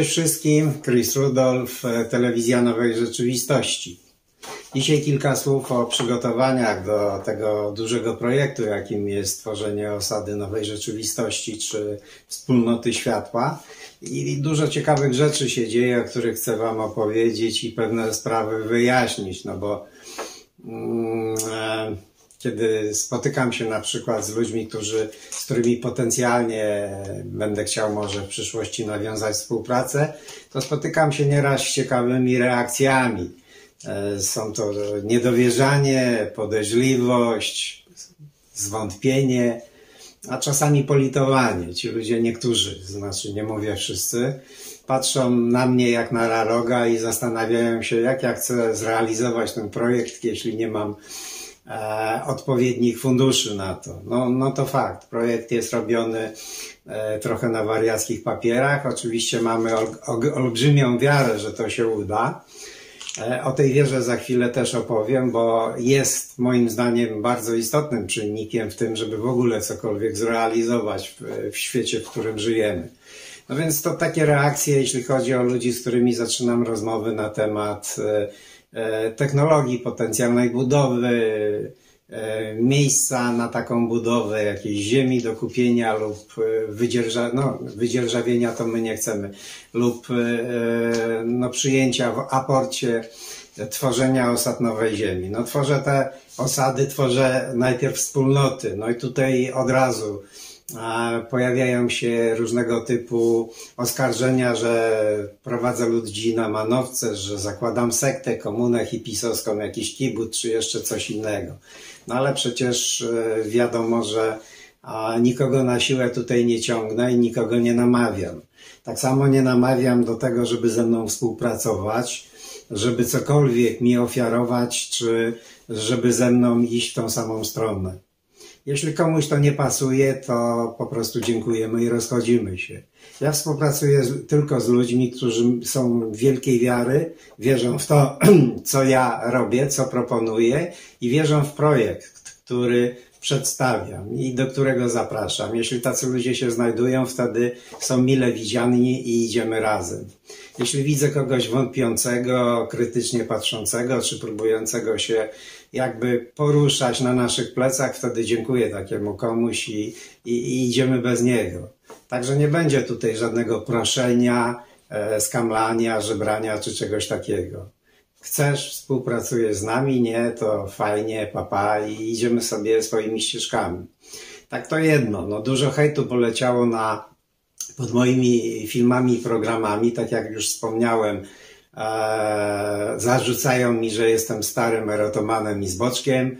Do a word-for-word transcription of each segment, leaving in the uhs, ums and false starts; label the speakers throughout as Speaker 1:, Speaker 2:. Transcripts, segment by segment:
Speaker 1: Cześć wszystkim, Chris Rudolph, Telewizja Nowej Rzeczywistości. Dzisiaj kilka słów o przygotowaniach do tego dużego projektu, jakim jest tworzenie osady Nowej Rzeczywistości czy Wspólnoty Światła. I dużo ciekawych rzeczy się dzieje, o których chcę Wam opowiedzieć i pewne sprawy wyjaśnić, no bo mm, e, kiedy spotykam się na przykład z ludźmi, którzy, z którymi potencjalnie będę chciał może w przyszłości nawiązać współpracę, to spotykam się nieraz z ciekawymi reakcjami. Są to niedowierzanie, podejrzliwość, zwątpienie, a czasami politowanie. Ci ludzie, niektórzy, znaczy nie mówię wszyscy, patrzą na mnie jak na raroga i zastanawiają się, jak ja chcę zrealizować ten projekt, jeśli nie mam e, odpowiednich funduszy na to. No, no to fakt, projekt jest robiony e, trochę na wariackich papierach. Oczywiście mamy ol, ol, olbrzymią wiarę, że to się uda. O tej wierze za chwilę też opowiem, bo jest moim zdaniem bardzo istotnym czynnikiem w tym, żeby w ogóle cokolwiek zrealizować w, w świecie, w którym żyjemy. No więc to takie reakcje, jeśli chodzi o ludzi, z którymi zaczynam rozmowy na temat e, technologii, potencjalnej budowy, e, miejsca na taką budowę, jakiejś ziemi do kupienia lub wydzierża, no, wydzierżawienia to my nie chcemy, lub e, no, przyjęcia w aporcie tworzenia osad nowej ziemi. No tworzę te osady, tworzę najpierw wspólnoty, no i tutaj od razu pojawiają się różnego typu oskarżenia, że prowadzę ludzi na manowce, że zakładam sektę, komunę hipisowską, jakiś kibut, czy jeszcze coś innego. No ale przecież wiadomo, że nikogo na siłę tutaj nie ciągnę i nikogo nie namawiam. Tak samo nie namawiam do tego, żeby ze mną współpracować, żeby cokolwiek mi ofiarować, czy żeby ze mną iść w tą samą stronę. Jeśli komuś to nie pasuje, to po prostu dziękujemy i rozchodzimy się. Ja współpracuję z, tylko z ludźmi, którzy są wielkiej wiary, wierzą w to, co ja robię, co proponuję i wierzą w projekt, który przedstawiam i do którego zapraszam. Jeśli tacy ludzie się znajdują, wtedy są mile widziani i idziemy razem. Jeśli widzę kogoś wątpiącego, krytycznie patrzącego, czy próbującego się jakby poruszać na naszych plecach, wtedy dziękuję takiemu komuś i, i, i idziemy bez niego. Także nie będzie tutaj żadnego proszenia, e, skamlania, żebrania czy czegoś takiego. Chcesz, współpracujesz z nami, nie, to fajnie, papa i idziemy sobie swoimi ścieżkami. Tak to jedno, no dużo hejtu poleciało na, pod moimi filmami i programami, tak jak już wspomniałem, e, zarzucają mi, że jestem starym erotomanem i zboczkiem,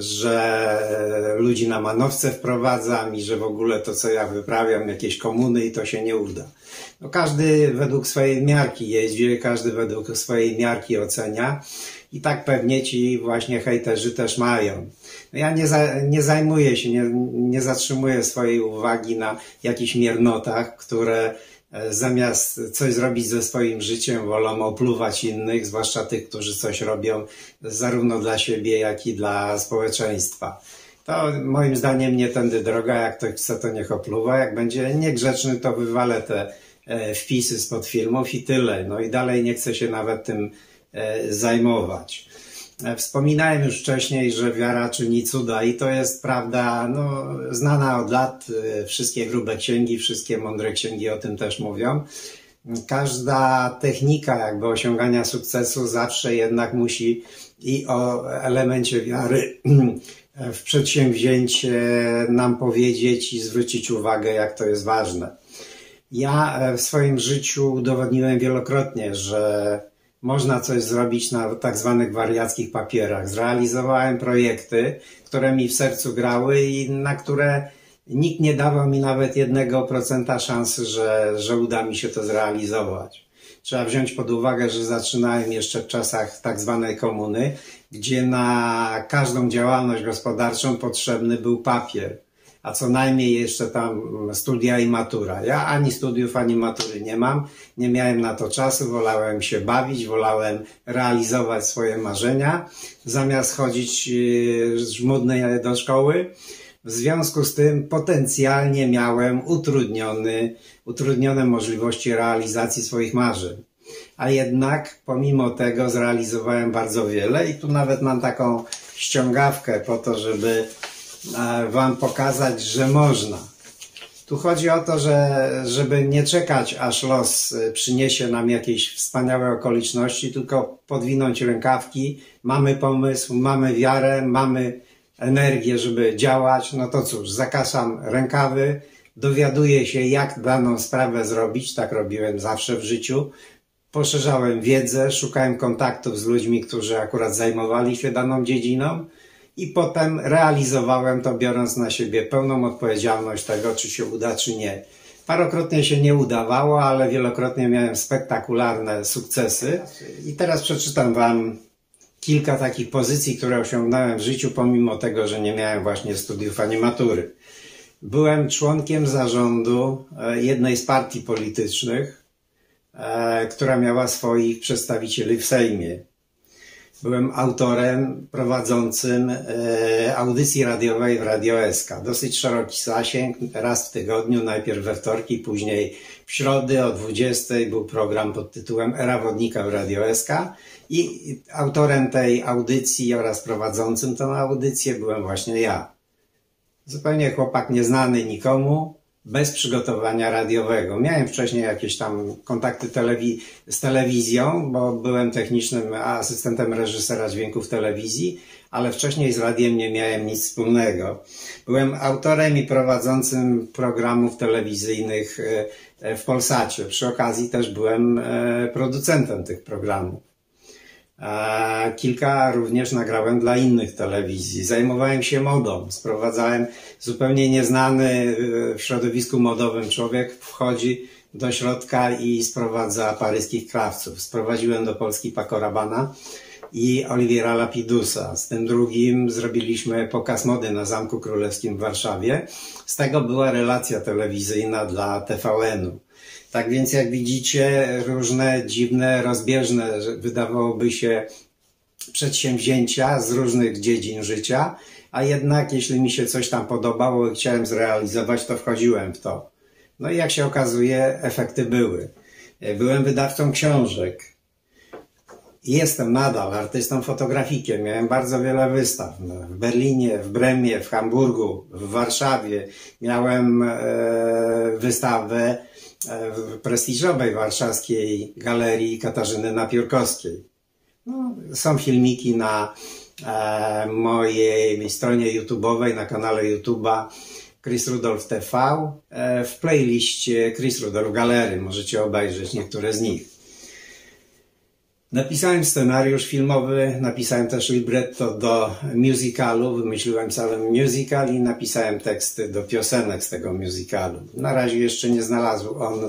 Speaker 1: że ludzi na manowce wprowadzam i że w ogóle to, co ja wyprawiam, jakieś komuny i to się nie uda. No, każdy według swojej miarki jeździ, każdy według swojej miarki ocenia i tak pewnie ci właśnie hejterzy też mają. No ja nie, za, nie zajmuję się, nie, nie zatrzymuję swojej uwagi na jakichś miernotach, które zamiast coś zrobić ze swoim życiem, wolą opluwać innych, zwłaszcza tych, którzy coś robią zarówno dla siebie, jak i dla społeczeństwa. To moim zdaniem nie tędy droga, jak ktoś chce, to niech opluwa, jak będzie niegrzeczny, to wywalę te wpisy spod filmów i tyle. No i dalej nie chcę się nawet tym zajmować. Wspominałem już wcześniej, że wiara czyni cuda i to jest prawda no, znana od lat. Wszystkie grube księgi, wszystkie mądre księgi o tym też mówią. Każda technika jakby osiągania sukcesu zawsze jednak musi i o elemencie wiary w przedsięwzięcie nam powiedzieć i zwrócić uwagę, jak to jest ważne. Ja w swoim życiu udowodniłem wielokrotnie, że można coś zrobić na tak zwanych wariackich papierach. Zrealizowałem projekty, które mi w sercu grały i na które nikt nie dawał mi nawet jednego procenta szansy, że, że uda mi się to zrealizować. Trzeba wziąć pod uwagę, że zaczynałem jeszcze w czasach tak zwanej komuny, gdzie na każdą działalność gospodarczą potrzebny był papier, a co najmniej jeszcze tam studia i matura. Ja ani studiów, ani matury nie mam, nie miałem na to czasu, wolałem się bawić, wolałem realizować swoje marzenia, zamiast chodzić żmudny do szkoły, W związku z tym potencjalnie miałem utrudniony, utrudnione możliwości realizacji swoich marzeń. A jednak pomimo tego zrealizowałem bardzo wiele i tu nawet mam taką ściągawkę po to, żeby wam pokazać, że można. Tu chodzi o to, że żeby nie czekać, aż los przyniesie nam jakieś wspaniałe okoliczności, tylko podwinąć rękawki, mamy pomysł, mamy wiarę, mamy energię, żeby działać, no to cóż, zakasam rękawy, dowiaduję się, jak daną sprawę zrobić, tak robiłem zawsze w życiu, poszerzałem wiedzę, szukałem kontaktów z ludźmi, którzy akurat zajmowali się daną dziedziną i potem realizowałem to, biorąc na siebie pełną odpowiedzialność tego, czy się uda, czy nie. Parokrotnie się nie udawało, ale wielokrotnie miałem spektakularne sukcesy i teraz przeczytam wam kilka takich pozycji, które osiągnąłem w życiu, pomimo tego, że nie miałem właśnie studiów ani matury. Byłem członkiem zarządu jednej z partii politycznych, która miała swoich przedstawicieli w Sejmie. Byłem autorem prowadzącym audycji radiowej w Radio S K. Dosyć szeroki zasięg, raz w tygodniu, najpierw we wtorki, później w środy o dwudziestej był program pod tytułem Era Wodnika w Radio S K i autorem tej audycji oraz prowadzącym tę audycję byłem właśnie ja. Zupełnie chłopak nieznany nikomu, bez przygotowania radiowego. Miałem wcześniej jakieś tam kontakty telewi z telewizją, bo byłem technicznym asystentem reżysera dźwięku w telewizji, ale wcześniej z radiem nie miałem nic wspólnego. Byłem autorem i prowadzącym programów telewizyjnych w Polsacie. Przy okazji też byłem producentem tych programów. Kilka również nagrałem dla innych telewizji. Zajmowałem się modą. Sprowadzałem zupełnie nieznany w środowisku modowym człowiek, wchodzi do środka i sprowadza paryskich krawców. Sprowadziłem do Polski Paco Rabanna i Oliviera Lapidusa. Z tym drugim zrobiliśmy pokaz mody na Zamku Królewskim w Warszawie. Z tego była relacja telewizyjna dla T V N-u. Tak więc jak widzicie, różne dziwne, rozbieżne, wydawałoby się, przedsięwzięcia z różnych dziedzin życia, a jednak jeśli mi się coś tam podobało i chciałem zrealizować, to wchodziłem w to. No i jak się okazuje, efekty były. Byłem wydawcą książek. Jestem nadal artystą fotografikiem. Miałem bardzo wiele wystaw. W Berlinie, w Bremie, w Hamburgu, w Warszawie. Miałem e, wystawę w prestiżowej warszawskiej galerii Katarzyny Napiórkowskiej. No, są filmiki na e, mojej stronie YouTube'owej, na kanale YouTube'a Chris Rudolph T V. E, w playliście Chris Rudolph Galery możecie obejrzeć niektóre z nich. Napisałem scenariusz filmowy, napisałem też libretto do musicalu, wymyśliłem cały musical i napisałem teksty do piosenek z tego musicalu. Na razie jeszcze nie znalazł on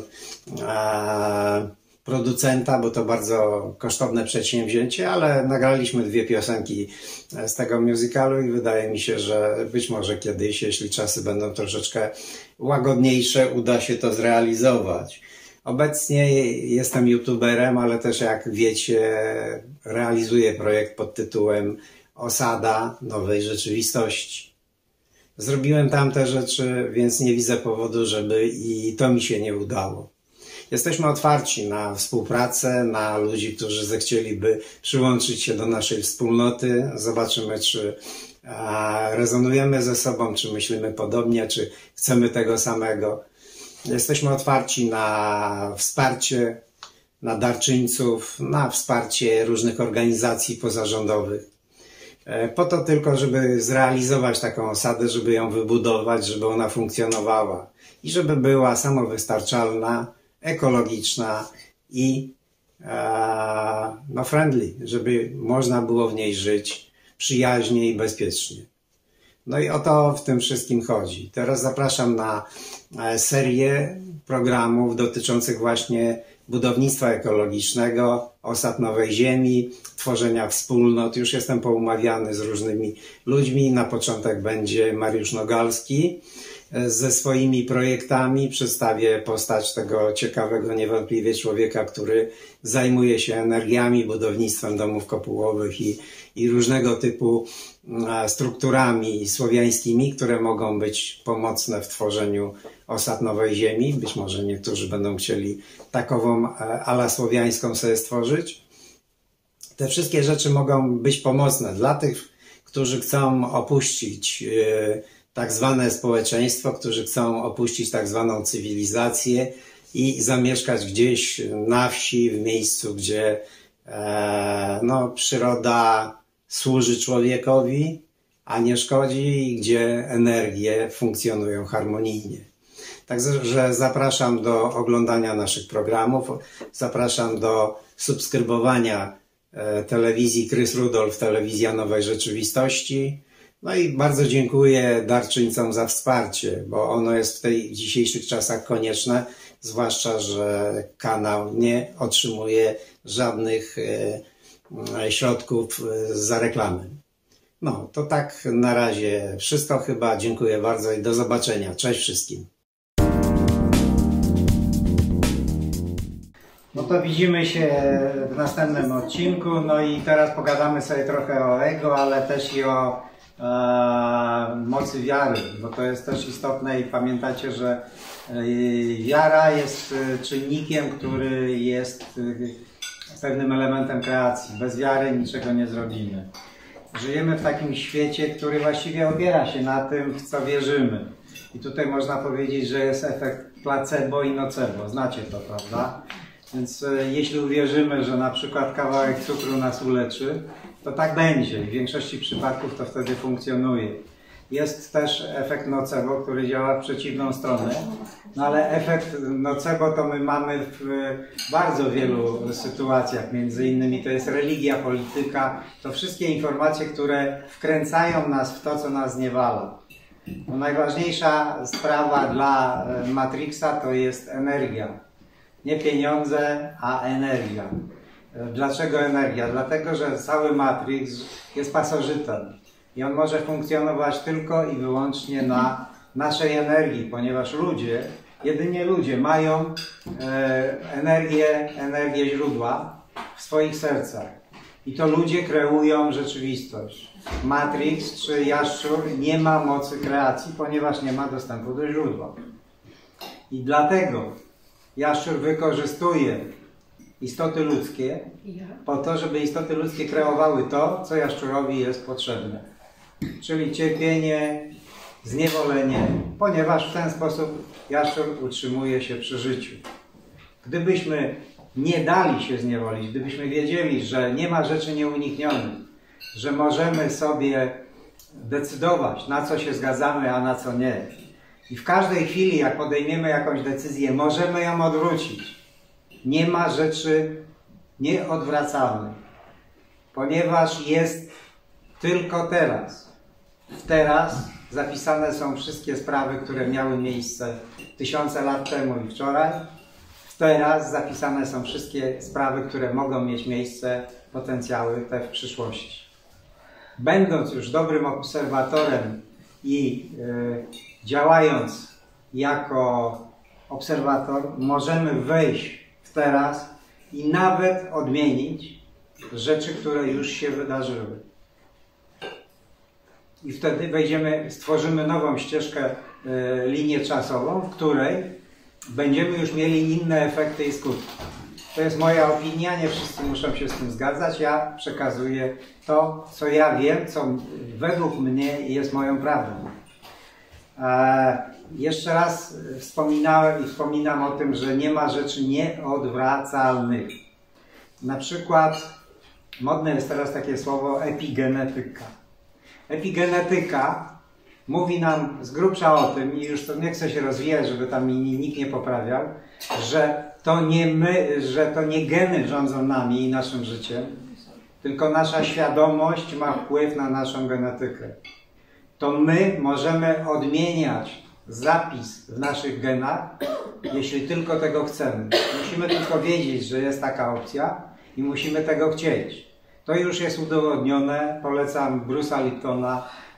Speaker 1: e, producenta, bo to bardzo kosztowne przedsięwzięcie, ale nagraliśmy dwie piosenki z tego musicalu i wydaje mi się, że być może kiedyś, jeśli czasy będą troszeczkę łagodniejsze, uda się to zrealizować. Obecnie jestem youtuberem, ale też jak wiecie, realizuję projekt pod tytułem Osada nowej rzeczywistości. Zrobiłem tam te rzeczy, więc nie widzę powodu, żeby i to mi się nie udało. Jesteśmy otwarci na współpracę, na ludzi, którzy zechcieliby przyłączyć się do naszej wspólnoty. Zobaczymy, czy rezonujemy ze sobą, czy myślimy podobnie, czy chcemy tego samego. Jesteśmy otwarci na wsparcie, na darczyńców, na wsparcie różnych organizacji pozarządowych. Po to tylko, żeby zrealizować taką osadę, żeby ją wybudować, żeby ona funkcjonowała i żeby była samowystarczalna, ekologiczna i e, no friendly, żeby można było w niej żyć przyjaźnie i bezpiecznie. No i o to w tym wszystkim chodzi. Teraz zapraszam na serię programów dotyczących właśnie budownictwa ekologicznego, osad nowej ziemi, tworzenia wspólnot. Już jestem poumawiany z różnymi ludźmi. Na początek będzie Mariusz Nogalski, ze swoimi projektami. Przedstawię postać tego ciekawego niewątpliwie człowieka, który zajmuje się energiami, budownictwem domów kopułowych i, i różnego typu strukturami słowiańskimi, które mogą być pomocne w tworzeniu osad nowej ziemi. Być może niektórzy będą chcieli takową ala słowiańską sobie stworzyć. Te wszystkie rzeczy mogą być pomocne dla tych, którzy chcą opuścić tak zwane społeczeństwo, którzy chcą opuścić tak zwaną cywilizację i zamieszkać gdzieś na wsi, w miejscu, gdzie e, no, przyroda służy człowiekowi, a nie szkodzi, i gdzie energie funkcjonują harmonijnie. Także zapraszam do oglądania naszych programów, zapraszam do subskrybowania e, telewizji Krys Rudolf, Telewizja Nowej Rzeczywistości. No i bardzo dziękuję darczyńcom za wsparcie, bo ono jest w tej w dzisiejszych czasach konieczne, zwłaszcza że kanał nie otrzymuje żadnych e, środków za reklamy. No, to tak na razie wszystko chyba. Dziękuję bardzo i do zobaczenia. Cześć wszystkim. No to widzimy się w następnym odcinku. No i teraz pogadamy sobie trochę o ego, ale też i o e, mocy wiary, bo to jest też istotne i pamiętacie, że e, wiara jest czynnikiem, który jest e, pewnym elementem kreacji. Bez wiary niczego nie zrobimy. Żyjemy w takim świecie, który właściwie opiera się na tym, w co wierzymy. I tutaj można powiedzieć, że jest efekt placebo i nocebo. Znacie to, prawda? Więc e, jeśli uwierzymy, że na przykład kawałek cukru nas uleczy, to tak będzie. W większości przypadków to wtedy funkcjonuje. Jest też efekt nocebo, który działa w przeciwną stronę. No ale efekt nocebo to my mamy w bardzo wielu sytuacjach. Między innymi to jest religia, polityka. To wszystkie informacje, które wkręcają nas w to, co nas zniewala. No, najważniejsza sprawa dla Matrixa to jest energia. Nie pieniądze, a energia. Dlaczego energia? Dlatego, że cały Matrix jest pasożytem i on może funkcjonować tylko i wyłącznie na naszej energii, ponieważ ludzie, jedynie ludzie mają e, energię, energię źródła w swoich sercach. I to ludzie kreują rzeczywistość. Matrix czy jaszczur nie ma mocy kreacji, ponieważ nie ma dostępu do źródła. I dlatego jaszczur wykorzystuje istoty ludzkie po to, żeby istoty ludzkie kreowały to, co jaszczurowi jest potrzebne. Czyli cierpienie, zniewolenie, ponieważ w ten sposób jaszczur utrzymuje się przy życiu. Gdybyśmy nie dali się zniewolić, gdybyśmy wiedzieli, że nie ma rzeczy nieuniknionych, że możemy sobie decydować, na co się zgadzamy, a na co nie. I w każdej chwili, jak podejmiemy jakąś decyzję, możemy ją odwrócić. Nie ma rzeczy nieodwracalnych, ponieważ jest tylko teraz. W teraz zapisane są wszystkie sprawy, które miały miejsce tysiące lat temu i wczoraj. W teraz zapisane są wszystkie sprawy, które mogą mieć miejsce, potencjały te w przyszłości. Będąc już dobrym obserwatorem i yy, działając jako obserwator, możemy wejść w teraz i nawet odmienić rzeczy, które już się wydarzyły. I wtedy wejdziemy, stworzymy nową ścieżkę, y, linię czasową, w której będziemy już mieli inne efekty i skutki. To jest moja opinia, nie wszyscy muszą się z tym zgadzać. Ja przekazuję to, co ja wiem, co według mnie jest moją prawdą. E, jeszcze raz wspominałem i wspominam o tym, że nie ma rzeczy nieodwracalnych. Na przykład modne jest teraz takie słowo epigenetyka. Epigenetyka mówi nam z grubsza o tym, i już to nie chcę się rozwijać, żeby tam mi nikt nie poprawiał, że to nie my, że to nie geny rządzą nami i naszym życiem, tylko nasza świadomość ma wpływ na naszą genetykę. To my możemy odmieniać zapis w naszych genach, jeśli tylko tego chcemy. Musimy tylko wiedzieć, że jest taka opcja i musimy tego chcieć. To już jest udowodnione. Polecam Bruce'a Liptona,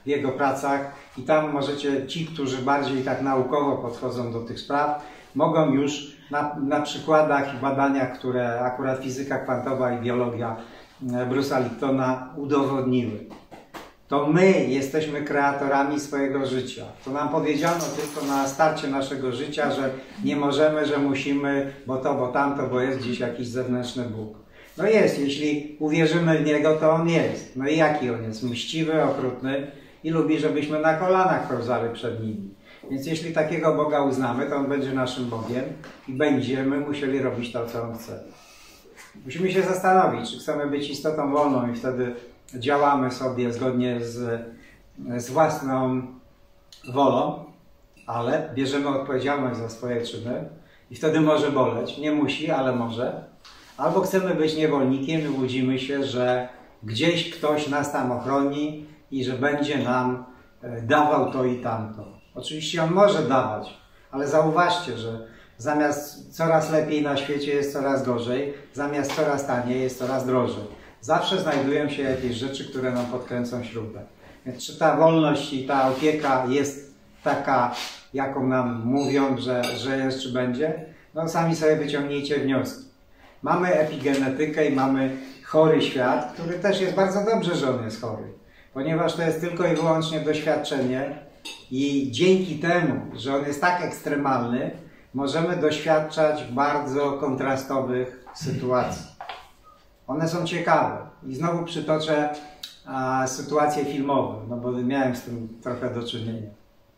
Speaker 1: w jego pracach i tam możecie, ci, którzy bardziej tak naukowo podchodzą do tych spraw, mogą już na, na przykładach i badaniach, które akurat fizyka kwantowa i biologia Bruce'a Liptona udowodniły. To my jesteśmy kreatorami swojego życia. To nam powiedziano tylko na starcie naszego życia, że nie możemy, że musimy, bo to, bo tamto, bo jest gdzieś jakiś zewnętrzny Bóg. No jest, jeśli uwierzymy w Niego, to On jest. No i jaki On jest? Mściwy, okrutny i lubi, żebyśmy na kolanach pełzali przed Nim. Więc jeśli takiego Boga uznamy, to On będzie naszym Bogiem i będziemy musieli robić to, co On chce. Musimy się zastanowić, czy chcemy być istotą wolną i wtedy działamy sobie zgodnie z, z własną wolą, ale bierzemy odpowiedzialność za swoje czyny i wtedy może boleć. Nie musi, ale może. Albo chcemy być niewolnikiem i łudzimy się, że gdzieś ktoś nas tam ochroni i że będzie nam dawał to i tamto. Oczywiście On może dawać, ale zauważcie, że zamiast coraz lepiej na świecie jest coraz gorzej, zamiast coraz taniej jest coraz drożej. Zawsze znajdują się jakieś rzeczy, które nam podkręcą śrubę. Więc czy ta wolność i ta opieka jest taka, jaką nam mówią, że, że jest, czy będzie? No sami sobie wyciągnijcie wnioski. Mamy epigenetykę i mamy chory świat, który też jest bardzo dobrze, że on jest chory. Ponieważ to jest tylko i wyłącznie doświadczenie i dzięki temu, że on jest tak ekstremalny, możemy doświadczać bardzo kontrastowych sytuacji. One są ciekawe. I znowu przytoczę a, sytuacje filmowe, no bo miałem z tym trochę do czynienia.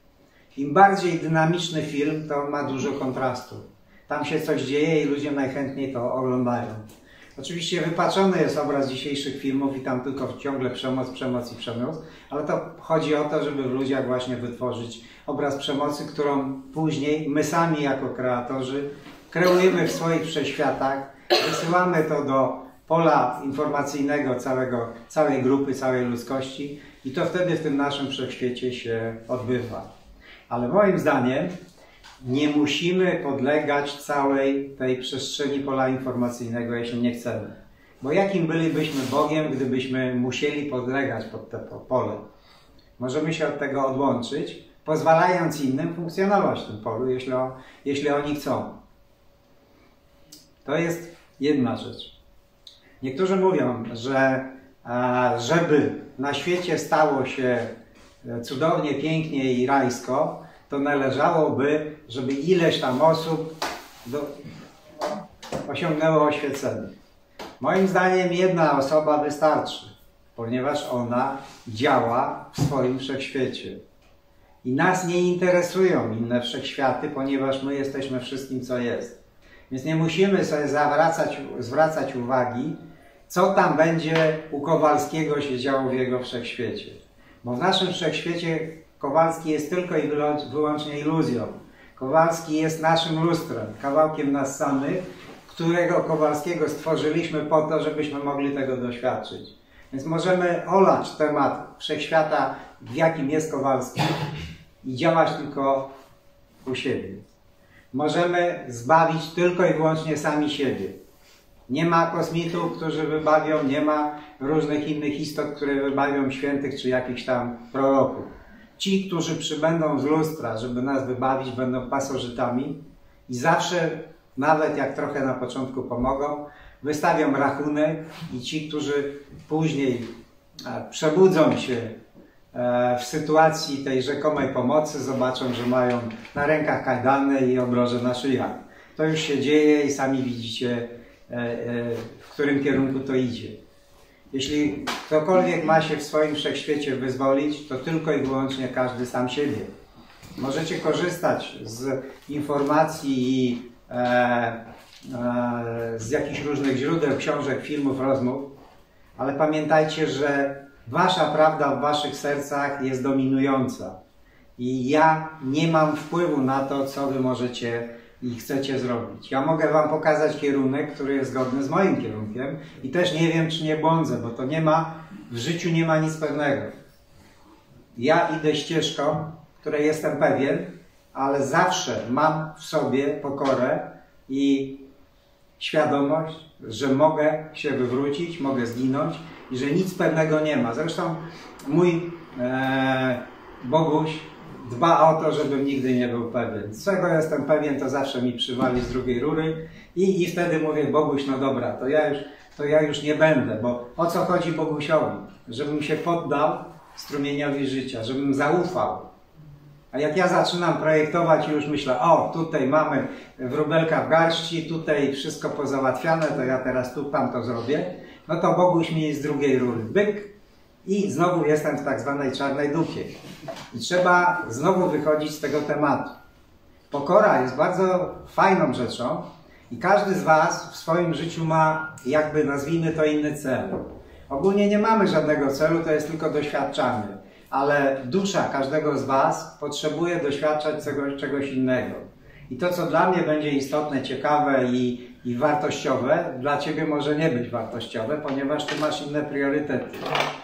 Speaker 1: Im bardziej dynamiczny film, to ma dużo kontrastu. Tam się coś dzieje i ludzie najchętniej to oglądają. Oczywiście wypaczony jest obraz dzisiejszych filmów i tam tylko ciągle przemoc, przemoc i przemoc, ale to chodzi o to, żeby w ludziach właśnie wytworzyć obraz przemocy, którą później my sami jako kreatorzy kreujemy w swoich wszechświatach, wysyłamy to do pola informacyjnego całego, całej grupy, całej ludzkości i to wtedy w tym naszym wszechświecie się odbywa. Ale moim zdaniem nie musimy podlegać całej tej przestrzeni pola informacyjnego, jeśli nie chcemy. Bo jakim bylibyśmy Bogiem, gdybyśmy musieli podlegać pod to pole? Możemy się od tego odłączyć, pozwalając innym funkcjonować w tym polu, jeśli, o, jeśli oni chcą. To jest jedna rzecz. Niektórzy mówią, że żeby na świecie stało się cudownie, pięknie i rajsko, to należałoby, żeby ileś tam osób do, osiągnęło oświecenie. Moim zdaniem jedna osoba wystarczy, ponieważ ona działa w swoim wszechświecie. I nas nie interesują inne wszechświaty, ponieważ my jesteśmy wszystkim, co jest. Więc nie musimy sobie zawracać, zwracać uwagi, co tam będzie u Kowalskiego się działo w jego wszechświecie. Bo w naszym wszechświecie Kowalski jest tylko i wyłącznie iluzją. Kowalski jest naszym lustrem, kawałkiem nas samych, którego Kowalskiego stworzyliśmy po to, żebyśmy mogli tego doświadczyć. Więc możemy olać temat wszechświata, w jakim jest Kowalski i działać tylko u siebie. Możemy zbawić tylko i wyłącznie sami siebie. Nie ma kosmitów, którzy wybawią, nie ma różnych innych istot, które wybawią świętych czy jakichś tam proroków. Ci, którzy przybędą z lustra, żeby nas wybawić, będą pasożytami i zawsze, nawet jak trochę na początku pomogą, wystawią rachunek i ci, którzy później przebudzą się w sytuacji tej rzekomej pomocy, zobaczą, że mają na rękach kajdany i obroże na szyjach. To już się dzieje i sami widzicie, w którym kierunku to idzie. Jeśli ktokolwiek ma się w swoim wszechświecie wyzwolić, to tylko i wyłącznie każdy sam siebie. Możecie korzystać z informacji i e, e, z jakichś różnych źródeł, książek, filmów, rozmów, ale pamiętajcie, że wasza prawda w waszych sercach jest dominująca. I ja nie mam wpływu na to, co wy możecie i chcecie zrobić. Ja mogę wam pokazać kierunek, który jest zgodny z moim kierunkiem i też nie wiem, czy nie błądzę, bo to nie ma, w życiu nie ma nic pewnego. Ja idę ścieżką, której jestem pewien, ale zawsze mam w sobie pokorę i świadomość, że mogę się wywrócić, mogę zginąć i że nic pewnego nie ma. Zresztą mój e, Boguś dba o to, żebym nigdy nie był pewien. Z czego jestem pewien, to zawsze mi przywali z drugiej rury i, i wtedy mówię, Boguś, no dobra, to ja, już, to ja już nie będę, bo o co chodzi Bogusiowi? Żebym się poddał strumieniowi życia, żebym zaufał. A jak ja zaczynam projektować i już myślę, o, tutaj mamy wróbelka w garści, tutaj wszystko pozałatwiane, to ja teraz tu, tam to zrobię, no to Boguś mi z drugiej rury byk i znowu jestem w tak zwanej czarnej dupie. I trzeba znowu wychodzić z tego tematu. Pokora jest bardzo fajną rzeczą i każdy z was w swoim życiu ma, jakby nazwijmy to, inny cel. Ogólnie nie mamy żadnego celu, to jest tylko doświadczamy. Ale dusza każdego z was potrzebuje doświadczać czegoś, czegoś innego. I to, co dla mnie będzie istotne, ciekawe i, i wartościowe, dla ciebie może nie być wartościowe, ponieważ ty masz inne priorytety.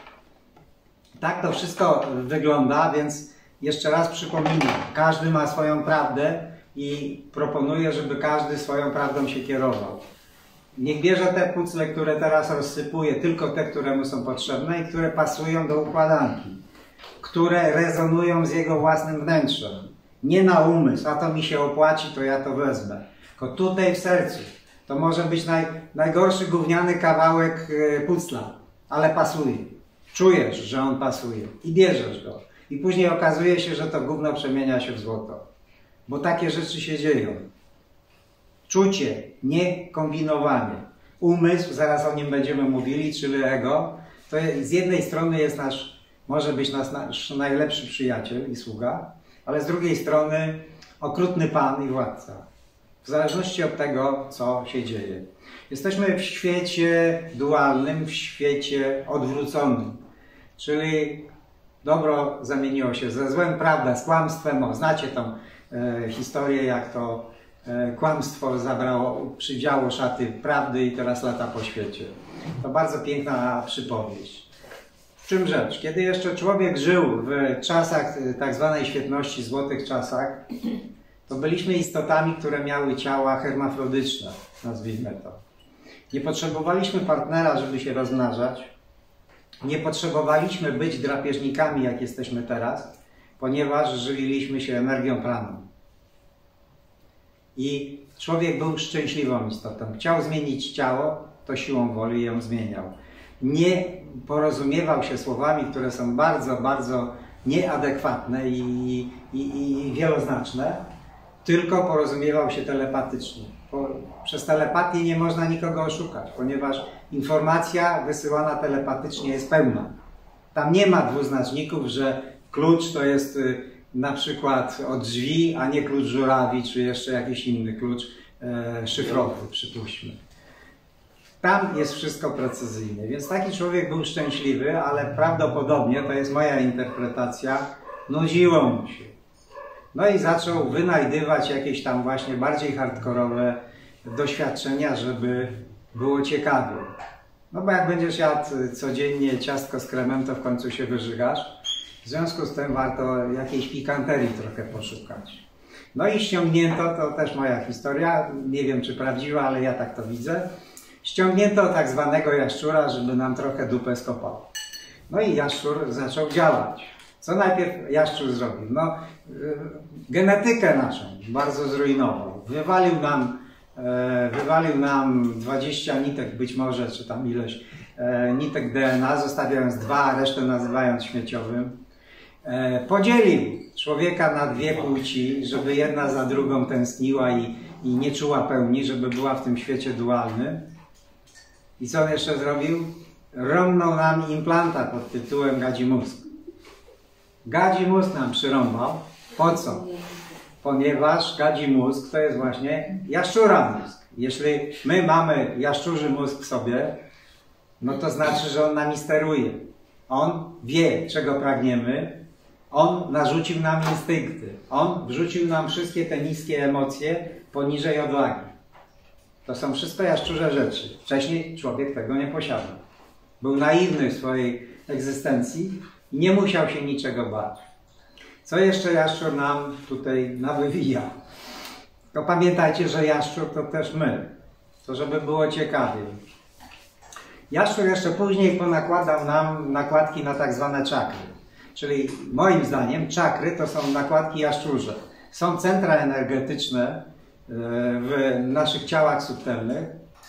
Speaker 1: Tak to wszystko wygląda, więc jeszcze raz przypominam, każdy ma swoją prawdę i proponuję, żeby każdy swoją prawdą się kierował. Niech bierze te pucle, które teraz rozsypuje, tylko te, które mu są potrzebne i które pasują do układanki, które rezonują z jego własnym wnętrzem. Nie na umysł, a to mi się opłaci, to ja to wezmę. Tylko tutaj w sercu. To może być naj, najgorszy gówniany kawałek pucla, ale pasuje. Czujesz, że on pasuje i bierzesz go. I później okazuje się, że to gówno przemienia się w złoto. Bo takie rzeczy się dzieją. Czucie, nie kombinowanie. Umysł, zaraz o nim będziemy mówili, czyli ego, to z jednej strony jest nasz, może być nasz, nasz najlepszy przyjaciel i sługa, ale z drugiej strony okrutny pan i władca. W zależności od tego, co się dzieje. Jesteśmy w świecie dualnym, w świecie odwróconym. Czyli dobro zamieniło się ze złem, prawda z kłamstwem. O, znacie tą e, historię, jak to e, kłamstwo zabrało, przydziało szaty prawdy i teraz lata po świecie. To bardzo piękna przypowieść. W czym rzecz? Kiedy jeszcze człowiek żył w czasach tak zwanej świetności, złotych czasach, to byliśmy istotami, które miały ciała hermafrodyczne, nazwijmy to. Nie potrzebowaliśmy partnera, żeby się rozmnażać. Nie potrzebowaliśmy być drapieżnikami, jak jesteśmy teraz, ponieważ żywiliśmy się energią prany. I człowiek był szczęśliwą istotą. Chciał zmienić ciało, to siłą woli ją zmieniał. Nie porozumiewał się słowami, które są bardzo, bardzo nieadekwatne i, i, i wieloznaczne, tylko porozumiewał się telepatycznie. Po, przez telepatię nie można nikogo oszukać, ponieważ informacja wysyłana telepatycznie jest pełna. Tam nie ma dwuznaczników, że klucz to jest y, na przykład od drzwi, a nie klucz żurawi, czy jeszcze jakiś inny klucz e, szyfrowy, przypuśćmy. Tam jest wszystko precyzyjne, więc taki człowiek był szczęśliwy, ale prawdopodobnie, to jest moja interpretacja, nudziło mu się. No i zaczął wynajdywać jakieś tam właśnie bardziej hardkorowe doświadczenia, żeby było ciekawie. No bo jak będziesz jadł codziennie ciastko z kremem, to w końcu się wyżygasz. W związku z tym warto jakiejś pikanterii trochę poszukać. No i ściągnięto, to też moja historia, nie wiem czy prawdziwa, ale ja tak to widzę. Ściągnięto tak zwanego jaszczura, żeby nam trochę dupę skopał. No i jaszczur zaczął działać. Co najpierw jaszczur zrobił? No, yy, genetykę naszą bardzo zrujnował. Wywalił nam, e, wywalił nam dwadzieścia nitek być może, czy tam ileś e, nitek D N A, zostawiając dwa, a resztę nazywając śmieciowym. E, podzielił człowieka na dwie płci, żeby jedna za drugą tęskniła i, i nie czuła pełni, żeby była w tym świecie dualnym. I co on jeszcze zrobił? Rąbnął nam implanta pod tytułem gadzi mózg. Gadzi mózg nam przyrąbał. Po co? Ponieważ gadzi mózg to jest właśnie jaszczura mózg. Jeśli my mamy jaszczurzy mózg w sobie, no to znaczy, że on nami steruje. On wie, czego pragniemy. On narzucił nam instynkty. On wrzucił nam wszystkie te niskie emocje poniżej odwagi. To są wszystko jaszczurze rzeczy. Wcześniej człowiek tego nie posiadał. Był naiwny w swojej egzystencji i nie musiał się niczego bać. Co jeszcze jaszczur nam tutaj nawywija? To pamiętajcie, że jaszczur to też my. to żeby było ciekawiej. Jaszczur jeszcze później ponakładał nam nakładki na tak zwane czakry. Czyli moim zdaniem czakry to są nakładki jaszczurze. Są centra energetyczne w naszych ciałach subtelnych,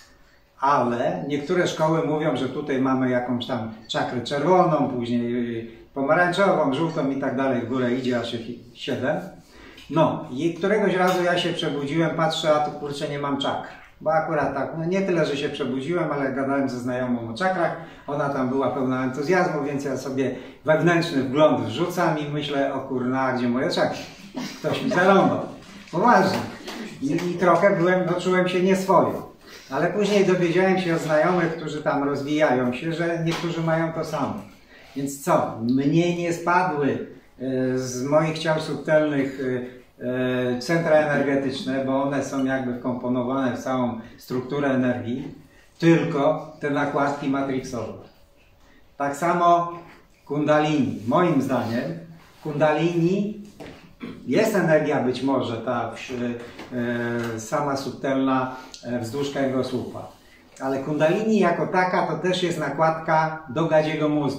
Speaker 1: ale niektóre szkoły mówią, że tutaj mamy jakąś tam czakrę czerwoną, później pomarańczową, żółtą i tak dalej, w górę idzie aż siedem. No i któregoś razu ja się przebudziłem, patrzę, a tu kurczę nie mam czakr. Bo akurat tak, no nie tyle, że się przebudziłem, ale gadałem ze znajomą o czakrach, ona tam była pełna entuzjazmu, więc ja sobie wewnętrzny wgląd wrzucam i myślę, o kurna, gdzie moje czakry? Ktoś mi zarąbał. Poważnie. I, I trochę byłem, no, czułem się nieswojo. Ale później dowiedziałem się od znajomych, którzy tam rozwijają się, że niektórzy mają to samo. Więc co? Mnie nie spadły z moich ciał subtelnych centra energetyczne, bo one są jakby wkomponowane w całą strukturę energii, tylko te nakładki matrixowe. Tak samo kundalini. Moim zdaniem kundalini jest energia być może ta e, sama subtelna e, wzdłuż kręgosłupa, ale kundalini jako taka to też jest nakładka do gadziego mózgu.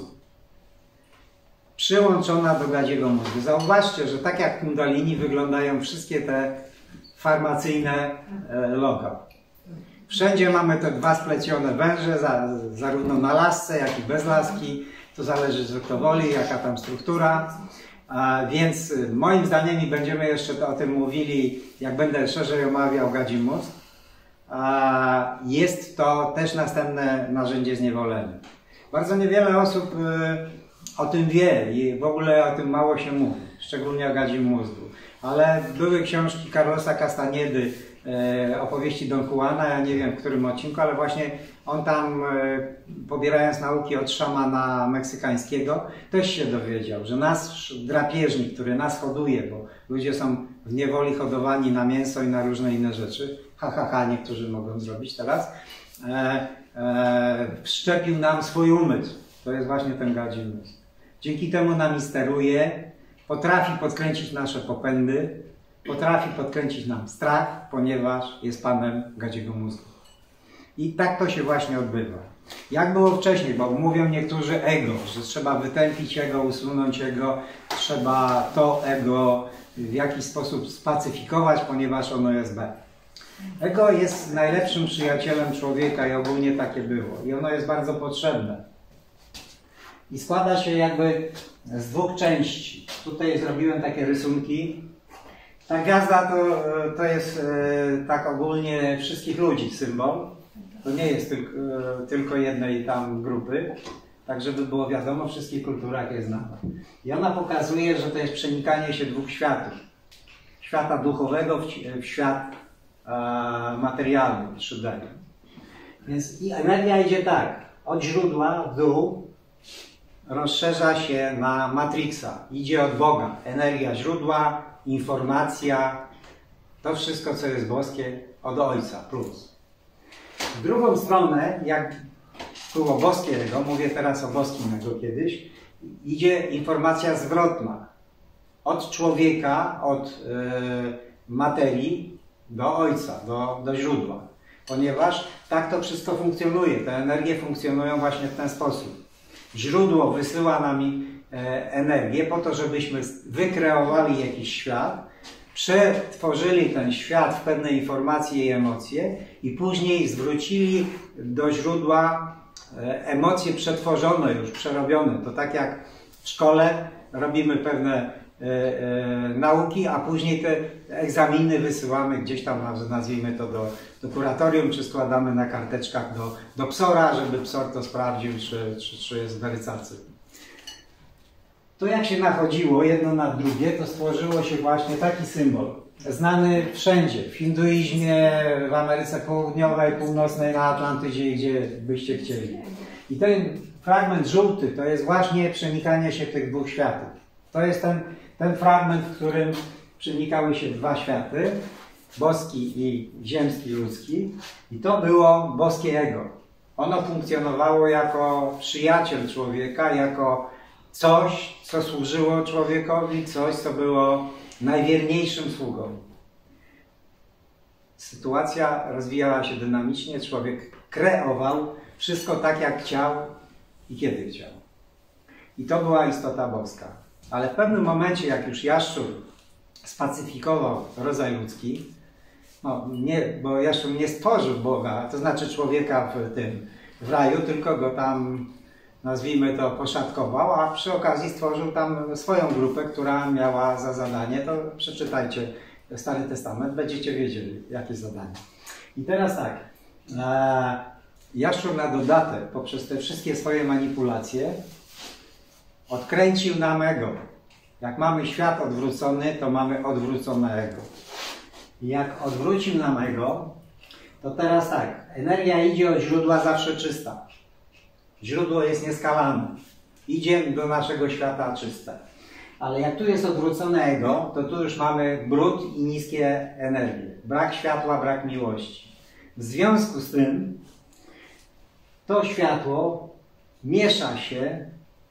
Speaker 1: Przyłączona do gadziego mózgu. Zauważcie, że tak jak kundalini wyglądają wszystkie te farmacyjne e, loga. Wszędzie mamy te dwa splecione węże, za, zarówno na lasce, jak i bez laski. To zależy, kto woli, jaka tam struktura. A więc moim zdaniem, i będziemy jeszcze o tym mówili, jak będę szerzej omawiał gadzi mózg, a jest to też następne narzędzie zniewolenia. Bardzo niewiele osób y, o tym wie i w ogóle o tym mało się mówi, szczególnie o gadzim mózgu. Ale były książki Carlosa Castanedy, y, opowieści Don Juana, ja nie wiem w którym odcinku, ale właśnie on tam, y, pobierając nauki od szamana meksykańskiego, też się dowiedział, że nasz drapieżnik, który nas hoduje, bo ludzie są w niewoli hodowani na mięso i na różne inne rzeczy, ha, ha, ha, niektórzy mogą zrobić teraz, e, e, wszczepił nam swój umysł. To jest właśnie ten gadzi mózg. Dzięki temu nami steruje, potrafi podkręcić nasze popędy, potrafi podkręcić nam strach, ponieważ jest panem gadziego mózgu. I tak to się właśnie odbywa. Jak było wcześniej, bo mówią niektórzy ego, że trzeba wytępić ego, usunąć ego, trzeba to ego w jakiś sposób spacyfikować, ponieważ ono jest B. Ego jest najlepszym przyjacielem człowieka i ogólnie takie było. I ono jest bardzo potrzebne. I składa się jakby z dwóch części. Tutaj zrobiłem takie rysunki. Ta gwiazda to, to jest tak ogólnie wszystkich ludzi symbol. To nie jest tylko, tylko jednej tam grupy. Tak, żeby było wiadomo, w wszystkich kulturach jest znana. I ona pokazuje, że to jest przenikanie się dwóch światów. Świata duchowego w, w świat e, materialny, trzy D. Więc i energia idzie tak, od źródła w dół, rozszerza się na matrixa, idzie od Boga. Energia źródła, informacja, to wszystko, co jest boskie, od Ojca, plus. W drugą stronę, jak było boskiego, mówię teraz o boskim ego kiedyś, idzie informacja zwrotna. Od człowieka, od y, materii do Ojca, do, do źródła. Ponieważ tak to wszystko funkcjonuje. Te energie funkcjonują właśnie w ten sposób. Źródło wysyła nam e, energię po to, żebyśmy wykreowali jakiś świat, przetworzyli ten świat w pewne informacje i emocje i później zwrócili do źródła e, emocje przetworzone już, przerobione. To tak jak w szkole robimy pewne e, e, nauki, a później te egzaminy wysyłamy gdzieś tam, nazwijmy to do, do kuratorium, czy składamy na karteczkach do, do psora, żeby psor to sprawdził, czy, czy, czy jest werycacy. To jak się nachodziło jedno na drugie, to stworzyło się właśnie taki symbol. Znany wszędzie, w hinduizmie, w Ameryce Południowej, Północnej, na Atlantydzie, gdzie byście chcieli. I ten fragment żółty to jest właśnie przenikanie się tych dwóch światów. To jest ten, ten fragment, w którym przenikały się dwa światy, boski i ziemski, ludzki. I to było boskie ego. Ono funkcjonowało jako przyjaciel człowieka, jako coś, co służyło człowiekowi, coś, co było najwierniejszym sługą. sytuacja rozwijała się dynamicznie, człowiek kreował wszystko tak, jak chciał i kiedy chciał. I to była istota boska. Ale w pewnym momencie, jak już jaszczur spacyfikował rodzaj ludzki, no nie, bo jaszczur nie stworzył Boga, to znaczy człowieka w tym, w raju, tylko go tam, nazwijmy to, poszatkował, a przy okazji stworzył tam swoją grupę, która miała za zadanie, to przeczytajcie Stary Testament, będziecie wiedzieli, jakie zadanie. I teraz tak, e, jaszczur na dodatek, poprzez te wszystkie swoje manipulacje, odkręcił nam ego. Jak mamy świat odwrócony, to mamy odwrócone ego. I jak odwrócił nam ego, to teraz tak, energia idzie od źródła zawsze czysta. Źródło jest nieskalane. Idzie do naszego świata czyste. Ale jak tu jest odwrócone ego, to tu już mamy brud i niskie energie. Brak światła, brak miłości. W związku z tym to światło miesza się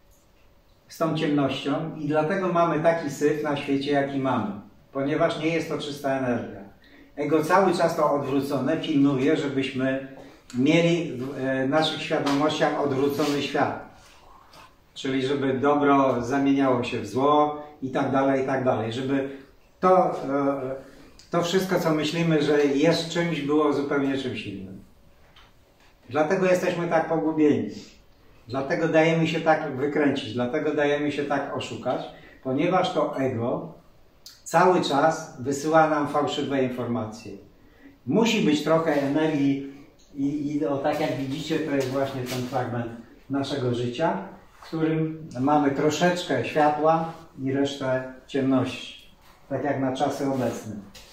Speaker 1: z tą ciemnością i dlatego mamy taki syf na świecie, jaki mamy. Ponieważ nie jest to czysta energia. Ego cały czas to odwrócone pilnuje, żebyśmy mieli w naszych świadomościach odwrócony świat. Czyli żeby dobro zamieniało się w zło i tak dalej, i tak dalej. Żeby to, to wszystko, co myślimy, że jest czymś, było zupełnie czymś innym. Dlatego jesteśmy tak pogubieni. Dlatego dajemy się tak wykręcić, dlatego dajemy się tak oszukać, ponieważ to ego cały czas wysyła nam fałszywe informacje. Musi być trochę energii i, i o, tak jak widzicie, to jest właśnie ten fragment naszego życia, w którym mamy troszeczkę światła i resztę ciemności. Tak jak na czasy obecne.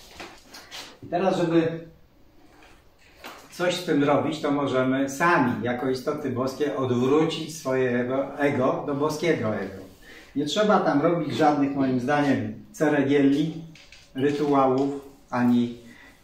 Speaker 1: I teraz, żeby coś z tym robić, to możemy sami, jako istoty boskie, odwrócić swojego ego do boskiego ego. Nie trzeba tam robić żadnych, moim zdaniem, ceregieli, rytuałów, ani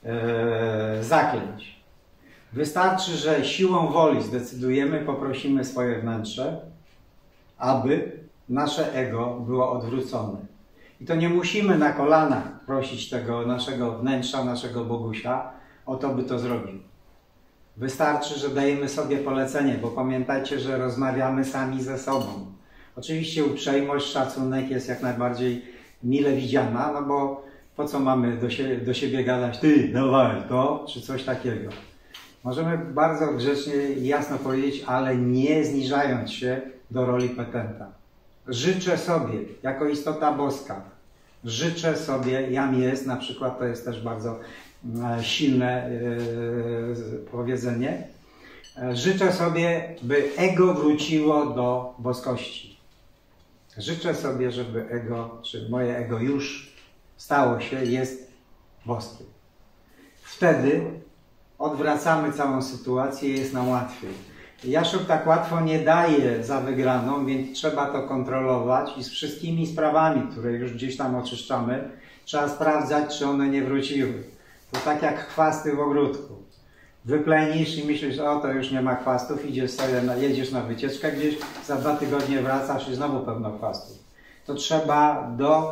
Speaker 1: e, zaklęć. Wystarczy, że siłą woli zdecydujemy, poprosimy swoje wnętrze, aby nasze ego było odwrócone. I to nie musimy na kolanach prosić tego naszego wnętrza, naszego Bogusia, o to, by to zrobił. Wystarczy, że dajemy sobie polecenie, bo pamiętajcie, że rozmawiamy sami ze sobą. Oczywiście uprzejmość, szacunek jest jak najbardziej mile widziana, no bo po co mamy do siebie, do siebie gadać, ty, dawaj to, czy coś takiego. Możemy bardzo grzecznie i jasno powiedzieć, ale nie zniżając się do roli petenta. Życzę sobie, jako istota boska, życzę sobie, jam jest, na przykład, to jest też bardzo silne yy, powiedzenie, życzę sobie, by ego wróciło do boskości. Życzę sobie, żeby ego, czy moje ego już stało się, jest boskie. Wtedy odwracamy całą sytuację, jest nam łatwiej. Jaszczur tak łatwo nie daje za wygraną, więc trzeba to kontrolować i z wszystkimi sprawami, które już gdzieś tam oczyszczamy, trzeba sprawdzać, czy one nie wróciły. To tak jak chwasty w ogródku. Wyplenisz i myślisz, o to już nie ma chwastów, idziesz sobie, jedziesz na wycieczkę gdzieś, za dwa tygodnie wracasz i znowu pełno chwastów. To trzeba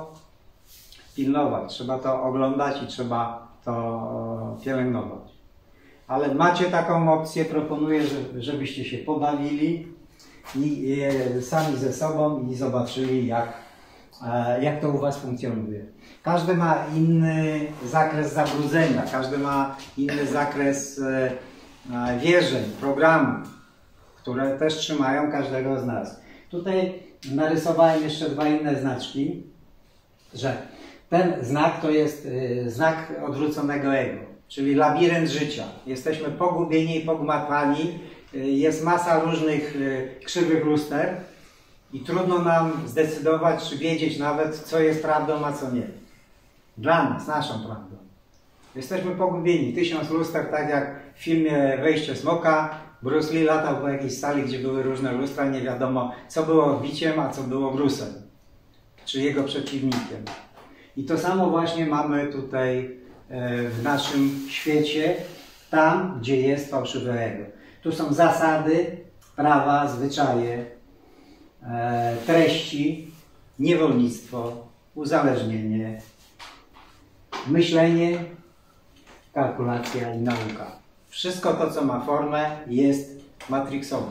Speaker 1: dopilnować, trzeba to oglądać i trzeba to pielęgnować. Ale macie taką opcję, proponuję, żebyście się pobawili i sami ze sobą i zobaczyli, jak, jak to u was funkcjonuje. Każdy ma inny zakres zabrudzenia, każdy ma inny zakres wierzeń, programów, które też trzymają każdego z nas. Tutaj narysowałem jeszcze dwa inne znaczki, że ten znak to jest znak odwróconego ego, czyli labirynt życia. Jesteśmy pogubieni, pogmatwani, jest masa różnych krzywych luster i trudno nam zdecydować, czy wiedzieć nawet, co jest prawdą, a co nie. Dla nas, naszą prawdą. Jesteśmy pogubieni. Tysiąc luster, tak jak w filmie Wejście Smoka, Bruce Lee latał po jakiejś sali, gdzie były różne lustra, nie wiadomo, co było odbiciem, a co było Bruce'em, czy jego przeciwnikiem. I to samo właśnie mamy tutaj w naszym świecie, tam, gdzie jest fałszywe ego. Tu są zasady, prawa, zwyczaje, treści, niewolnictwo, uzależnienie, myślenie, kalkulacja i nauka. Wszystko to, co ma formę, jest matrixowe.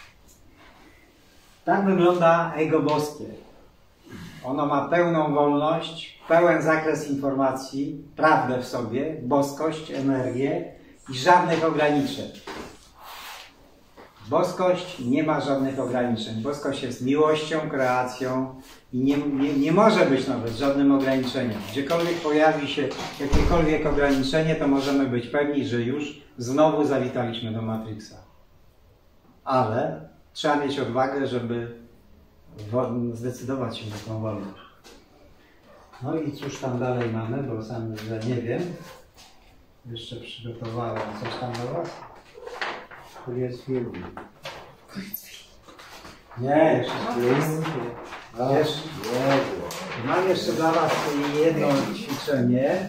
Speaker 1: Tak wygląda ego boskie. Ono ma pełną wolność, pełen zakres informacji, prawdę w sobie, boskość, energię i żadnych ograniczeń. Boskość nie ma żadnych ograniczeń. Boskość jest miłością, kreacją i nie, nie, nie może być nawet żadnym ograniczeniem. Gdziekolwiek pojawi się jakiekolwiek ograniczenie, to możemy być pewni, że już znowu zawitaliśmy do Matrixa. Ale trzeba mieć odwagę, żeby zdecydować się na tą wolność. No i cóż tam dalej mamy, bo sam że nie wiem. Jeszcze przygotowałem coś tam do Was. Tu jest film. Nie, jeszcze jest. Jeszcze. Mam jeszcze dla Was jedno ćwiczenie,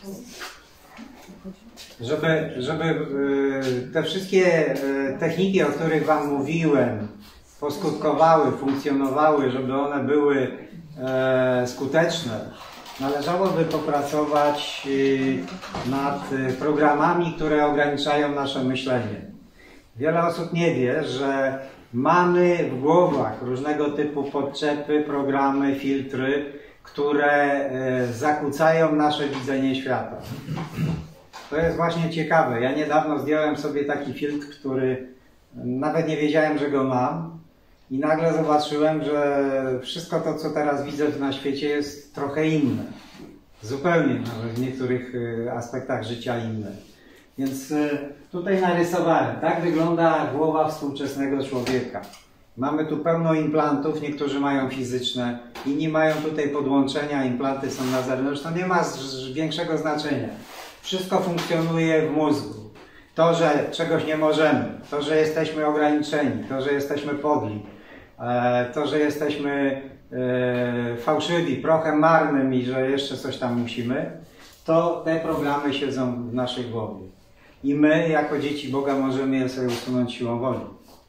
Speaker 1: żeby, żeby te wszystkie techniki, o których Wam mówiłem, poskutkowały, funkcjonowały, żeby one były skuteczne. Należałoby popracować nad programami, które ograniczają nasze myślenie. Wiele osób nie wie, że mamy w głowach różnego typu podczepy, programy, filtry, które zakłócają nasze widzenie świata. To jest właśnie ciekawe. Ja niedawno zdjąłem sobie taki filtr, który nawet nie wiedziałem, że go mam. I nagle zobaczyłem, że wszystko to, co teraz widzę na świecie, jest trochę inne. Zupełnie nawet w niektórych aspektach życia inne. Więc tutaj narysowałem. Tak wygląda głowa współczesnego człowieka. Mamy tu pełno implantów, niektórzy mają fizyczne, inni mają tutaj podłączenia, implanty są na zewnątrz. To nie ma większego znaczenia. Wszystko funkcjonuje w mózgu. To, że czegoś nie możemy, to, że jesteśmy ograniczeni, to, że jesteśmy podli, to, że jesteśmy fałszywi, prochem marnym i że jeszcze coś tam musimy, to te programy siedzą w naszej głowie. I my, jako dzieci Boga, możemy je sobie usunąć siłą woli.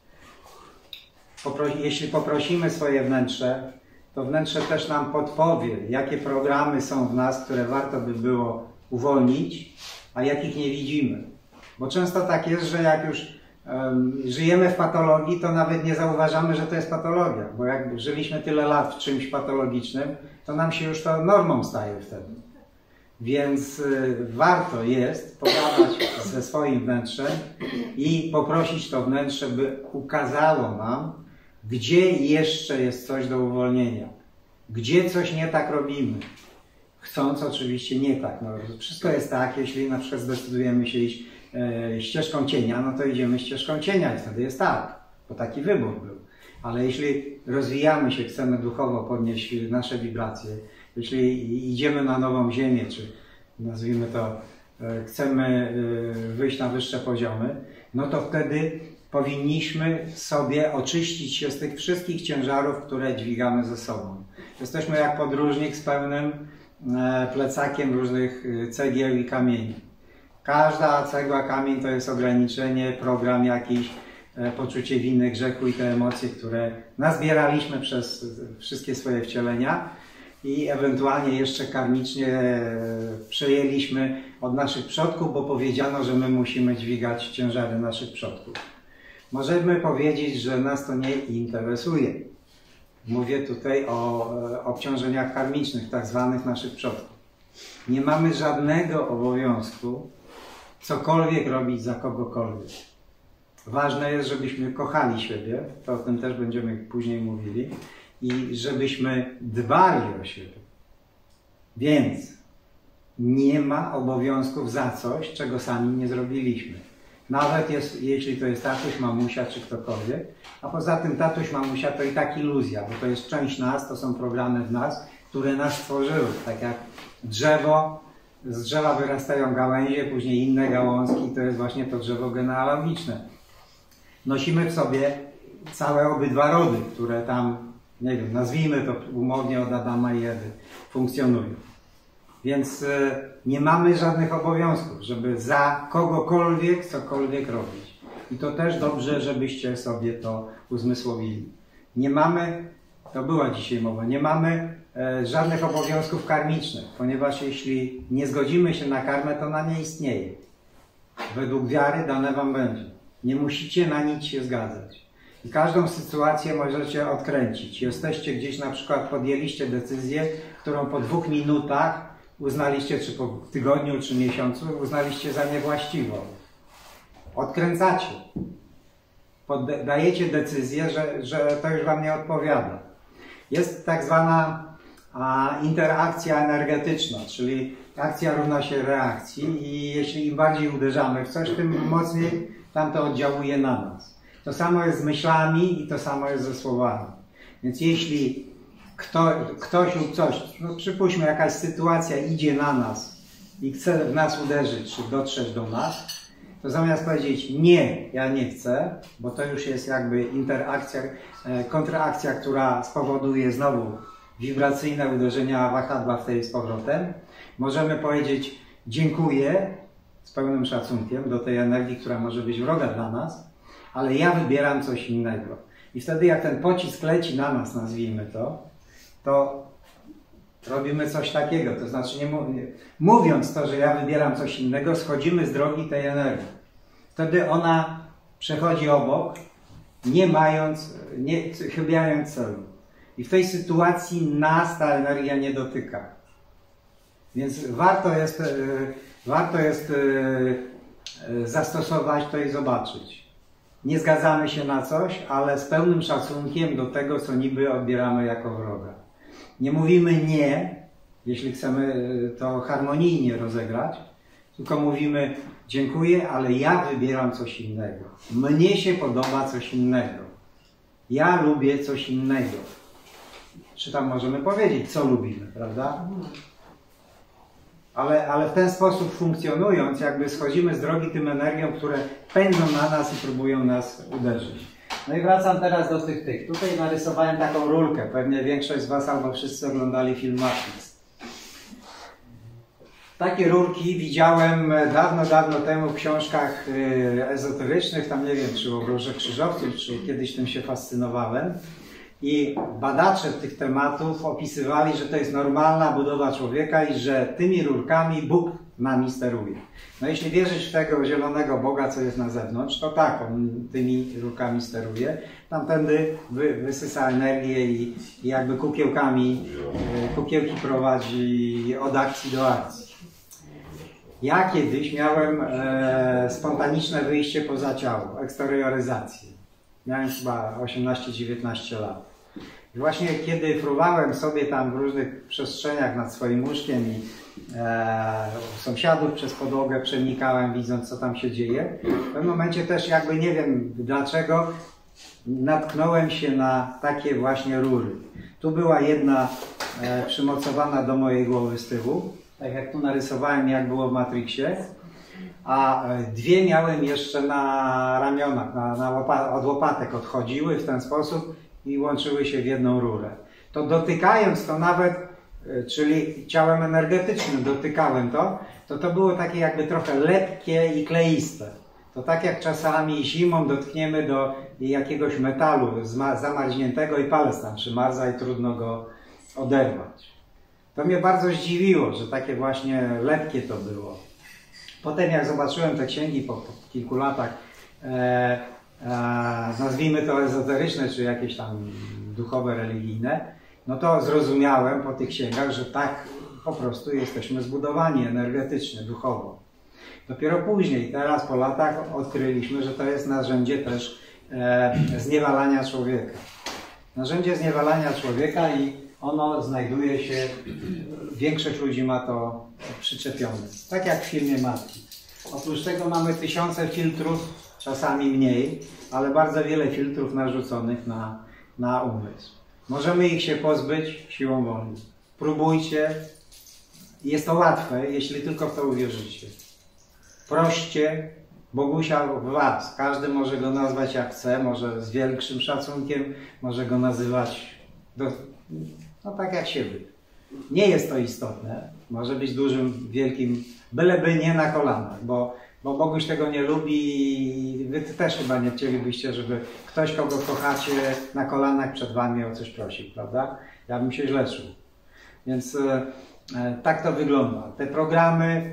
Speaker 1: Popro Jeśli poprosimy swoje wnętrze, to wnętrze też nam podpowie, jakie programy są w nas, które warto by było uwolnić, a jakich nie widzimy. Bo często tak jest, że jak już um, żyjemy w patologii, to nawet nie zauważamy, że to jest patologia. Bo jak żyliśmy tyle lat w czymś patologicznym, to nam się już to normą staje wtedy. Więc y, warto jest pogadać ze swoim wnętrzem i poprosić to wnętrze, by ukazało nam, gdzie jeszcze jest coś do uwolnienia. Gdzie coś nie tak robimy. Chcąc oczywiście nie tak. No, wszystko jest tak, jeśli na przykład zdecydujemy się iść e, ścieżką cienia, no to idziemy ścieżką cienia i wtedy jest tak, bo taki wybór był. Ale jeśli rozwijamy się, chcemy duchowo podnieść nasze wibracje, jeśli idziemy na nową ziemię, czy nazwijmy to, e, chcemy e, wyjść na wyższe poziomy, no to wtedy powinniśmy sobie oczyścić się z tych wszystkich ciężarów, które dźwigamy ze sobą. Jesteśmy jak podróżnik z pełnym plecakiem różnych cegieł i kamieni. Każda cegła, kamień to jest ograniczenie, program jakiś, poczucie winy, grzechu i te emocje, które nazbieraliśmy przez wszystkie swoje wcielenia i ewentualnie jeszcze karmicznie przejęliśmy od naszych przodków, bo powiedziano, że my musimy dźwigać ciężary naszych przodków. Możemy powiedzieć, że nas to nie interesuje. Mówię tutaj o obciążeniach karmicznych, tak zwanych naszych przodków. Nie mamy żadnego obowiązku cokolwiek robić za kogokolwiek. Ważne jest, żebyśmy kochali siebie, to o tym też będziemy później mówili, i żebyśmy dbali o siebie. Więc nie ma obowiązków za coś, czego sami nie zrobiliśmy. Nawet jest, jeśli to jest tatuś, mamusia czy ktokolwiek. A poza tym tatuś, mamusia to i tak iluzja, bo to jest część nas, to są programy w nas, które nas stworzyły. Tak jak drzewo, z drzewa wyrastają gałęzie, później inne gałązki, to jest właśnie to drzewo genealogiczne. Nosimy w sobie całe obydwa rody, które tam, nie wiem, nazwijmy to umownie od Adama i Ewy, funkcjonują. Więc y, nie mamy żadnych obowiązków, żeby za kogokolwiek cokolwiek robić. I to też dobrze, żebyście sobie to uzmysłowili. Nie mamy, to była dzisiaj mowa, nie mamy e, żadnych obowiązków karmicznych, ponieważ jeśli nie zgodzimy się na karmę, to ona nie istnieje. Według wiary dane wam będzie. Nie musicie na nic się zgadzać. I każdą sytuację możecie odkręcić. Jesteście gdzieś, na przykład podjęliście decyzję, którą po dwóch minutach uznaliście, czy po tygodniu, czy miesiącu, uznaliście za niewłaściwą. Odkręcacie. Dajecie decyzję, że, że to już wam nie odpowiada. Jest tak zwana a, interakcja energetyczna, czyli akcja równa się reakcji i jeśli im bardziej uderzamy w coś, tym mocniej tamto oddziałuje na nas. To samo jest z myślami i to samo jest ze słowami. Więc jeśli kto, ktoś lub coś, no przypuśćmy, jakaś sytuacja idzie na nas i chce w nas uderzyć, czy dotrzeć do nas, to zamiast powiedzieć nie, ja nie chcę, bo to już jest jakby interakcja, kontraakcja, która spowoduje znowu wibracyjne uderzenia wahadła w tej z powrotem, możemy powiedzieć dziękuję z pełnym szacunkiem do tej energii, która może być wroga dla nas, ale ja wybieram coś innego. I wtedy jak ten pocisk leci na nas, nazwijmy to, to robimy coś takiego. To znaczy, nie mówiąc to, że ja wybieram coś innego, schodzimy z drogi tej energii. Wtedy ona przechodzi obok, nie mając, nie chybiając celu. I w tej sytuacji nas ta energia nie dotyka. Więc warto jest, warto jest zastosować to i zobaczyć. Nie zgadzamy się na coś, ale z pełnym szacunkiem do tego, co niby odbieramy jako wroga. Nie mówimy nie, jeśli chcemy to harmonijnie rozegrać, tylko mówimy dziękuję, ale ja wybieram coś innego. Mnie się podoba coś innego. Ja lubię coś innego. Czy tam możemy powiedzieć, co lubimy, prawda? Ale, ale w ten sposób funkcjonując, jakby schodzimy z drogi tym energiom, które pędzą na nas i próbują nas uderzyć. No i wracam teraz do tych tych. Tutaj narysowałem taką rurkę. Pewnie większość z was albo wszyscy oglądali film Matrix. Takie rurki widziałem dawno, dawno temu w książkach ezoterycznych. Tam nie wiem, czy o Róże Krzyżowców, czy kiedyś tym się fascynowałem. I badacze tych tematów opisywali, że to jest normalna budowa człowieka i że tymi rurkami Bóg nami steruje. No jeśli wierzyć w tego zielonego Boga, co jest na zewnątrz, to tak, on tymi rurkami steruje. Tamtędy wy, wysysa energię i, i jakby kukiełkami, kukiełki prowadzi od akcji do akcji. Ja kiedyś miałem e, spontaniczne wyjście poza ciało, eksterioryzację. Miałem chyba osiemnaście dziewiętnaście lat. I właśnie kiedy fruwałem sobie tam w różnych przestrzeniach nad swoim łóżkiem i e, sąsiadów przez podłogę przenikałem, widząc, co tam się dzieje, w pewnym momencie też jakby nie wiem dlaczego natknąłem się na takie właśnie rury. Tu była jedna e, przymocowana do mojej głowy z tyłu, tak jak tu narysowałem, jak było w Matrixie. A dwie miałem jeszcze na ramionach, na, na łopa, od łopatek odchodziły w ten sposób i łączyły się w jedną rurę. To dotykając to nawet, czyli ciałem energetycznym dotykałem to, to to było takie jakby trochę lepkie i kleiste. To tak jak czasami zimą dotkniemy do jakiegoś metalu zamarzniętego i palec tam przymarza i trudno go oderwać. To mnie bardzo zdziwiło, że takie właśnie lepkie to było. Potem jak zobaczyłem te księgi po, po kilku latach, e, e, nazwijmy to ezoteryczne, czy jakieś tam duchowe, religijne, no to zrozumiałem po tych księgach, że tak po prostu jesteśmy zbudowani energetycznie, duchowo. Dopiero później, teraz po latach odkryliśmy, że to jest narzędzie też e, zniewalania człowieka. Narzędzie zniewalania człowieka i ono znajduje się, większość ludzi ma to przyczepione. Tak jak w filmie Matrix. Oprócz tego mamy tysiące filtrów, czasami mniej, ale bardzo wiele filtrów narzuconych na, na umysł. Możemy ich się pozbyć siłą woli. Próbujcie. Jest to łatwe, jeśli tylko w to uwierzycie. Proście Bogusia w was. Każdy może go nazwać jak chce, może z większym szacunkiem, może go nazywać do, no tak jak się wy. Nie jest to istotne. Może być dużym, wielkim, byleby nie na kolanach, bo, bo Boguś tego nie lubi i wy też chyba nie chcielibyście, żeby ktoś, kogo kochacie, na kolanach przed wami o coś prosił, prawda? Ja bym się źle czuł.
Speaker 2: Więc e, tak to wygląda. Te programy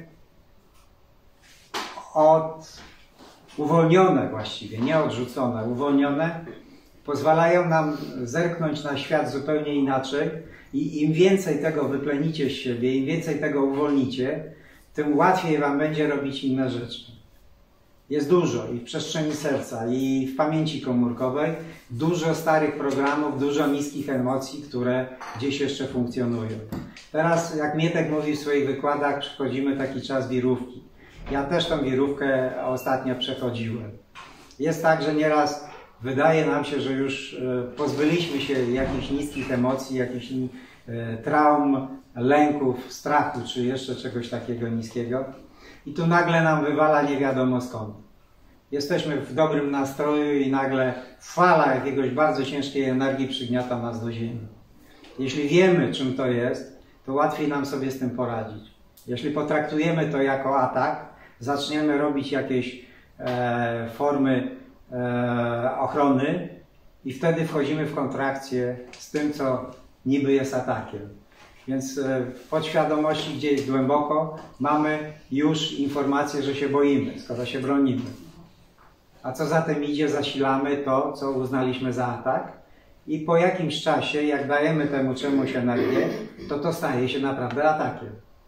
Speaker 2: od, uwolnione właściwie, nie odrzucone, uwolnione, pozwalają nam zerknąć na świat zupełnie inaczej i im więcej tego wyplenicie z siebie, im więcej tego uwolnicie, tym łatwiej wam będzie robić inne rzeczy. Jest dużo i w przestrzeni serca, i w pamięci komórkowej, dużo starych programów, dużo niskich emocji, które gdzieś jeszcze funkcjonują. Teraz, jak Mietek mówi w swoich wykładach, przechodzimy taki czas wirówki. Ja też tą wirówkę ostatnio przechodziłem. Jest tak, że nieraz wydaje nam się, że już pozbyliśmy się jakichś niskich emocji, jakichś traum, lęków, strachu, czy jeszcze czegoś takiego niskiego. I tu nagle nam wywala nie wiadomo skąd. Jesteśmy w dobrym nastroju i nagle fala jakiegoś bardzo ciężkiej energii przygniata nas do ziemi. Jeśli wiemy, czym to jest, to łatwiej nam sobie z tym poradzić. Jeśli potraktujemy to jako atak, zaczniemy robić jakieś e, formy e, ochrony i wtedy wchodzimy w kontrakcję z tym, co niby jest atakiem. Więc w podświadomości gdzieś głęboko mamy już informację, że się boimy, skoro się bronimy. A co za tym idzie, zasilamy to, co uznaliśmy za atak i po jakimś czasie, jak dajemy temu czemuś energię, to to staje się naprawdę atakiem.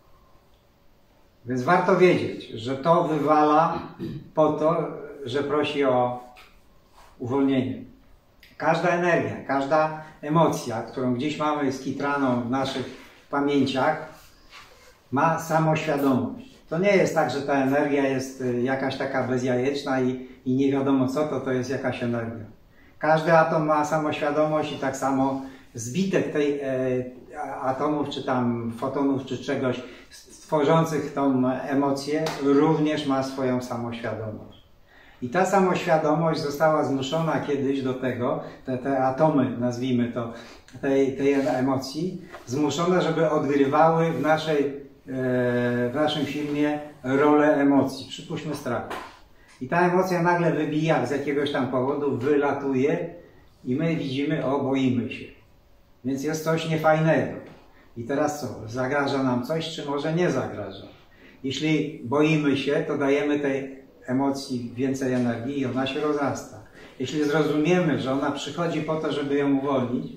Speaker 2: Więc warto wiedzieć, że to wywala po to, że prosi o uwolnienie. Każda energia, każda emocja, którą gdzieś mamy skitraną w naszych pamięciach, ma samoświadomość. To nie jest tak, że ta energia jest jakaś taka bezjajeczna i, i nie wiadomo co to, to jest jakaś energia. Każdy atom ma samoświadomość i tak samo zbitek tej e, atomów, czy tam fotonów, czy czegoś tworzących tą emocję również ma swoją samoświadomość. I ta samoświadomość została zmuszona kiedyś do tego, te, te atomy, nazwijmy to, tej, tej emocji, zmuszone, żeby odgrywały w, naszej, e, w naszym filmie rolę emocji. Przypuśćmy strach. I ta emocja nagle wybija z jakiegoś tam powodu, wylatuje i my widzimy, o, boimy się. Więc jest coś niefajnego. I teraz co? Zagraża nam coś, czy może nie zagraża? Jeśli boimy się, to dajemy tej emocji więcej energii i ona się rozrasta. Jeśli zrozumiemy, że ona przychodzi po to, żeby ją uwolnić,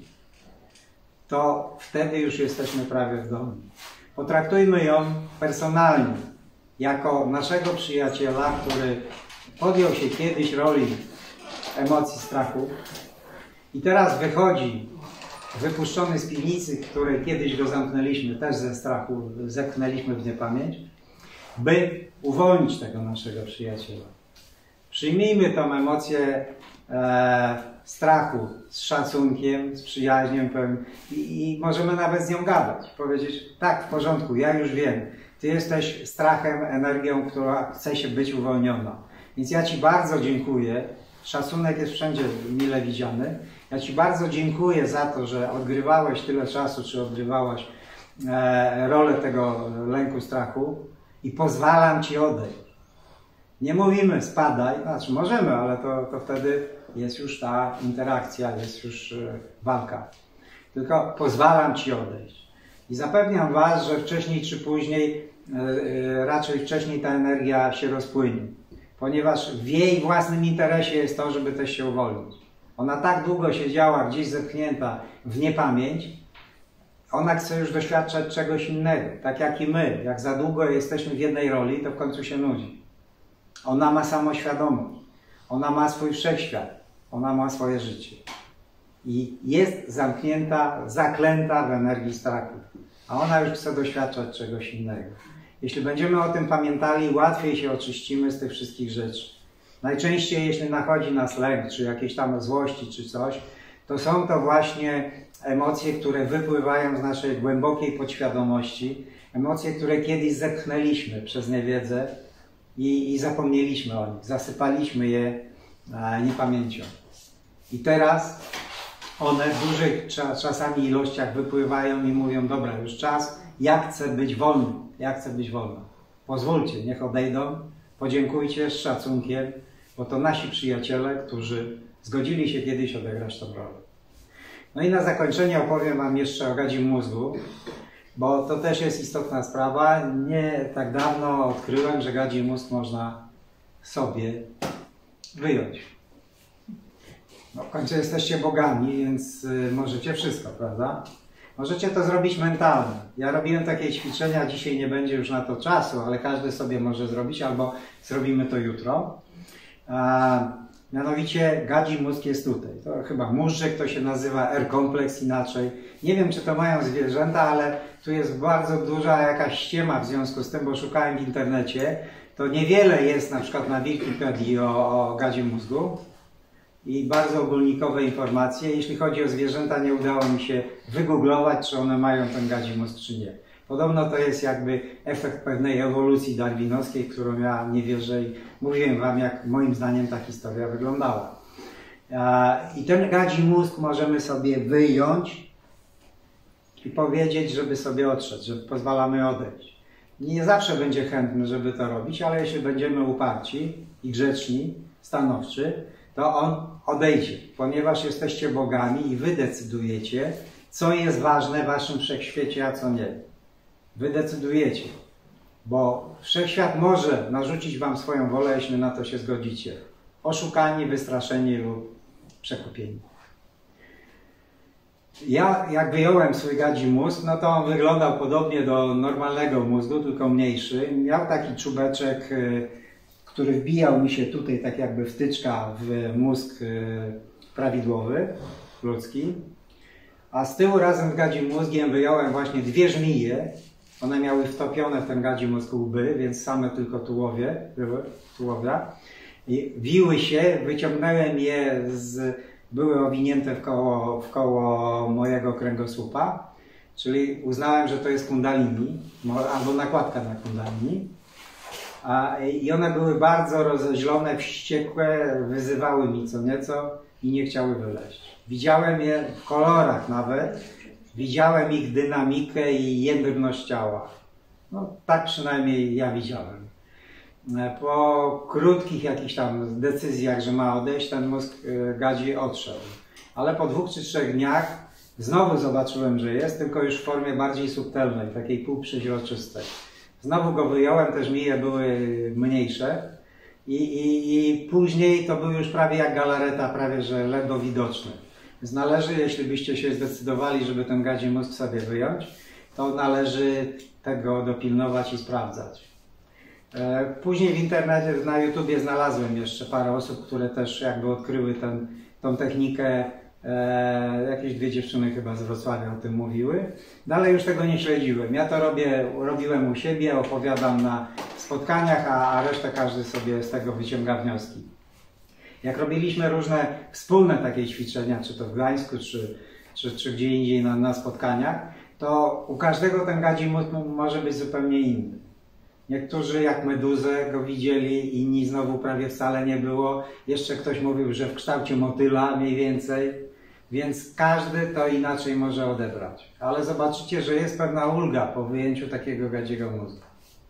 Speaker 2: to wtedy już jesteśmy prawie w domu. Potraktujmy ją personalnie, jako naszego przyjaciela, który podjął się kiedyś roli emocji strachu i teraz wychodzi wypuszczony z piwnicy, której kiedyś go zamknęliśmy, też ze strachu, zepchnęliśmy w niepamięć, by uwolnić tego naszego przyjaciela. Przyjmijmy tą emocję e, strachu z szacunkiem, z przyjaźnią i, i możemy nawet z nią gadać. Powiedzieć, tak, w porządku, ja już wiem, ty jesteś strachem, energią, która chce się być uwolniona. Więc ja ci bardzo dziękuję, szacunek jest wszędzie mile widziany, ja ci bardzo dziękuję za to, że odgrywałeś tyle czasu, czy odgrywałaś e, rolę tego lęku, strachu i pozwalam ci odejść. Nie mówimy spadaj, znaczy możemy, ale to, to wtedy jest już ta interakcja, jest już e, walka. Tylko pozwalam ci odejść. I zapewniam was, że wcześniej czy później, e, e, raczej wcześniej ta energia się rozpłynie. Ponieważ w jej własnym interesie jest to, żeby też się uwolnić. Ona tak długo siedziała gdzieś zepchnięta w niepamięć, ona chce już doświadczać czegoś innego. Tak jak i my, jak za długo jesteśmy w jednej roli, to w końcu się nudzi. Ona ma samoświadomość, ona ma swój wszechświat, ona ma swoje życie. I jest zamknięta, zaklęta w energii strachu. A ona już chce doświadczać czegoś innego. Jeśli będziemy o tym pamiętali, łatwiej się oczyścimy z tych wszystkich rzeczy. Najczęściej, jeśli nachodzi nas lęk, czy jakieś tam złości, czy coś, to są to właśnie emocje, które wypływają z naszej głębokiej podświadomości, emocje, które kiedyś zepchnęliśmy przez niewiedzę i, i zapomnieliśmy o nich, zasypaliśmy je e, niepamięcią. I teraz one w dużych czasami ilościach wypływają i mówią, dobra, już czas, ja chcę być wolny, ja chcę być wolna. Pozwólcie, niech odejdą, podziękujcie z szacunkiem, bo to nasi przyjaciele, którzy zgodzili się kiedyś odegrać tą rolę. No i na zakończenie opowiem wam jeszcze o gadzim mózgu, bo to też jest istotna sprawa. Nie tak dawno odkryłem, że gadzi mózg można sobie wyjąć. No, w końcu jesteście bogami, więc y, możecie wszystko, prawda? Możecie to zrobić mentalnie. Ja robiłem takie ćwiczenia, dzisiaj nie będzie już na to czasu, ale każdy sobie może zrobić, albo zrobimy to jutro. A, mianowicie gadzi mózg jest tutaj. To chyba móżdżek, to się nazywa R-kompleks inaczej. Nie wiem, czy to mają zwierzęta, ale tu jest bardzo duża jakaś ściema w związku z tym, bo szukałem w internecie. To niewiele jest na przykład na Wikipedii o, o gadzie mózgu i bardzo ogólnikowe informacje. Jeśli chodzi o zwierzęta, nie udało mi się wygooglować, czy one mają ten gadzi mózg, czy nie. Podobno to jest jakby efekt pewnej ewolucji darwinowskiej, w którą ja nie wierzę i mówiłem wam, jak moim zdaniem ta historia wyglądała. I ten gadzi mózg możemy sobie wyjąć i powiedzieć, żeby sobie odszedł, że pozwalamy odejść. Nie zawsze będzie chętny, żeby to robić, ale jeśli będziemy uparci i grzeczni, stanowczy, to on odejdzie, ponieważ jesteście bogami i wy decydujecie, co jest ważne w waszym wszechświecie, a co nie. Wy decydujecie, bo wszechświat może narzucić wam swoją wolę, jeśli na to się zgodzicie. Oszukani, wystraszeni lub przekupieni. Ja, jak wyjąłem swój gadzi mózg, no to on wyglądał podobnie do normalnego mózgu, tylko mniejszy. Miał taki czubeczek, który wbijał mi się tutaj tak jakby wtyczka w mózg prawidłowy, ludzki. A z tyłu razem z gadzim mózgiem wyjąłem właśnie dwie żmije. One miały wtopione w ten gadzi mózg łby, więc same tylko tułowie były, tułowia. I wiły się, wyciągnąłem je, z, były owinięte w koło, w koło mojego kręgosłupa. Czyli uznałem, że to jest kundalini, albo nakładka na kundalini. A, I one były bardzo rozeźlone, wściekłe, wyzywały mi co nieco i nie chciały wyleźć. Widziałem je w kolorach nawet, widziałem ich dynamikę i jędrność ciała. No tak przynajmniej ja widziałem. Po krótkich jakichś tam decyzjach, że ma odejść, ten mózg gadzi odszedł. Ale po dwóch czy trzech dniach znowu zobaczyłem, że jest, tylko już w formie bardziej subtelnej, takiej półprzeźroczystej. Znowu go wyjąłem, te żmije były mniejsze i, i, i później to był już prawie jak galareta, prawie że ledwo widoczny. Więc należy, jeśli byście się zdecydowali, żeby ten gadzi mózg sobie wyjąć, to należy tego dopilnować i sprawdzać. Później w internecie, na YouTubie znalazłem jeszcze parę osób, które też jakby odkryły ten, tą technikę. E, jakieś dwie dziewczyny chyba z Wrocławia o tym mówiły. Dalej już tego nie śledziłem. Ja to robię, robiłem u siebie, opowiadam na spotkaniach, a, a resztę każdy sobie z tego wyciąga wnioski. Jak robiliśmy różne wspólne takie ćwiczenia, czy to w Gdańsku, czy, czy, czy gdzie indziej na, na spotkaniach, to u każdego ten gadzi mózg może być zupełnie inny. Niektórzy jak meduzę go widzieli, inni znowu prawie wcale nie było. Jeszcze ktoś mówił, że w kształcie motyla mniej więcej. Więc każdy to inaczej może odebrać. Ale zobaczycie, że jest pewna ulga po wyjęciu takiego gadziego mózgu.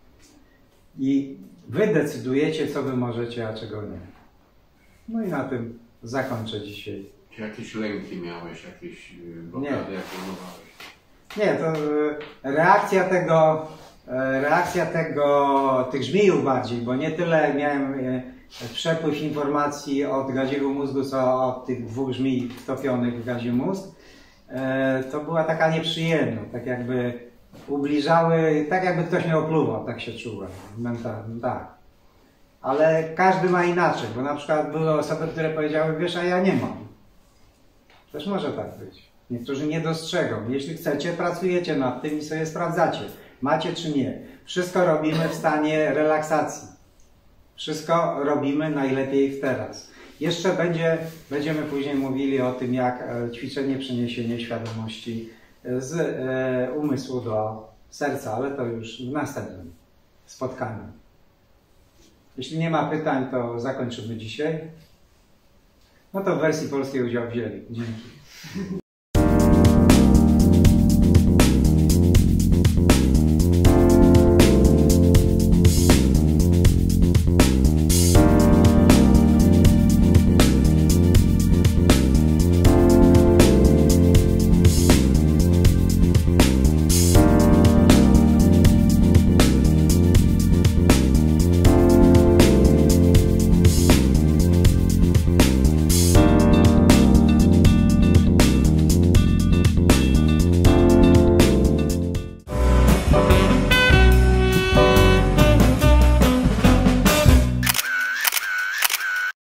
Speaker 2: I wy decydujecie, co wy możecie, a czego nie. No i na tym zakończę dzisiaj.
Speaker 3: Czy jakieś lęki miałeś, jakieś blokady, jak planowałeś?
Speaker 2: Nie, to reakcja tego... Reakcja tego, tych żmijów bardziej, bo nie tyle miałem przepływ informacji od gadziego mózgu, co od tych dwóch żmij wtopionych w gadzie mózg. To była taka nieprzyjemna, tak jakby ubliżały, tak jakby ktoś mnie opluwał, tak się czułem mentalnie, tak. Ale każdy ma inaczej, bo na przykład były osoby, które powiedziały, wiesz, a ja nie mam. Też może tak być. Niektórzy nie dostrzegą. Jeśli chcecie, pracujecie nad tym i sobie sprawdzacie. Macie czy nie. Wszystko robimy w stanie relaksacji. Wszystko robimy najlepiej w teraz. Jeszcze będzie, będziemy później mówili o tym, jak ćwiczenie przeniesienie świadomości z e, umysłu do serca, ale to już w następnym spotkaniu. Jeśli nie ma pytań, to zakończymy dzisiaj. No to w wersji polskiej udział wzięli. Dzięki.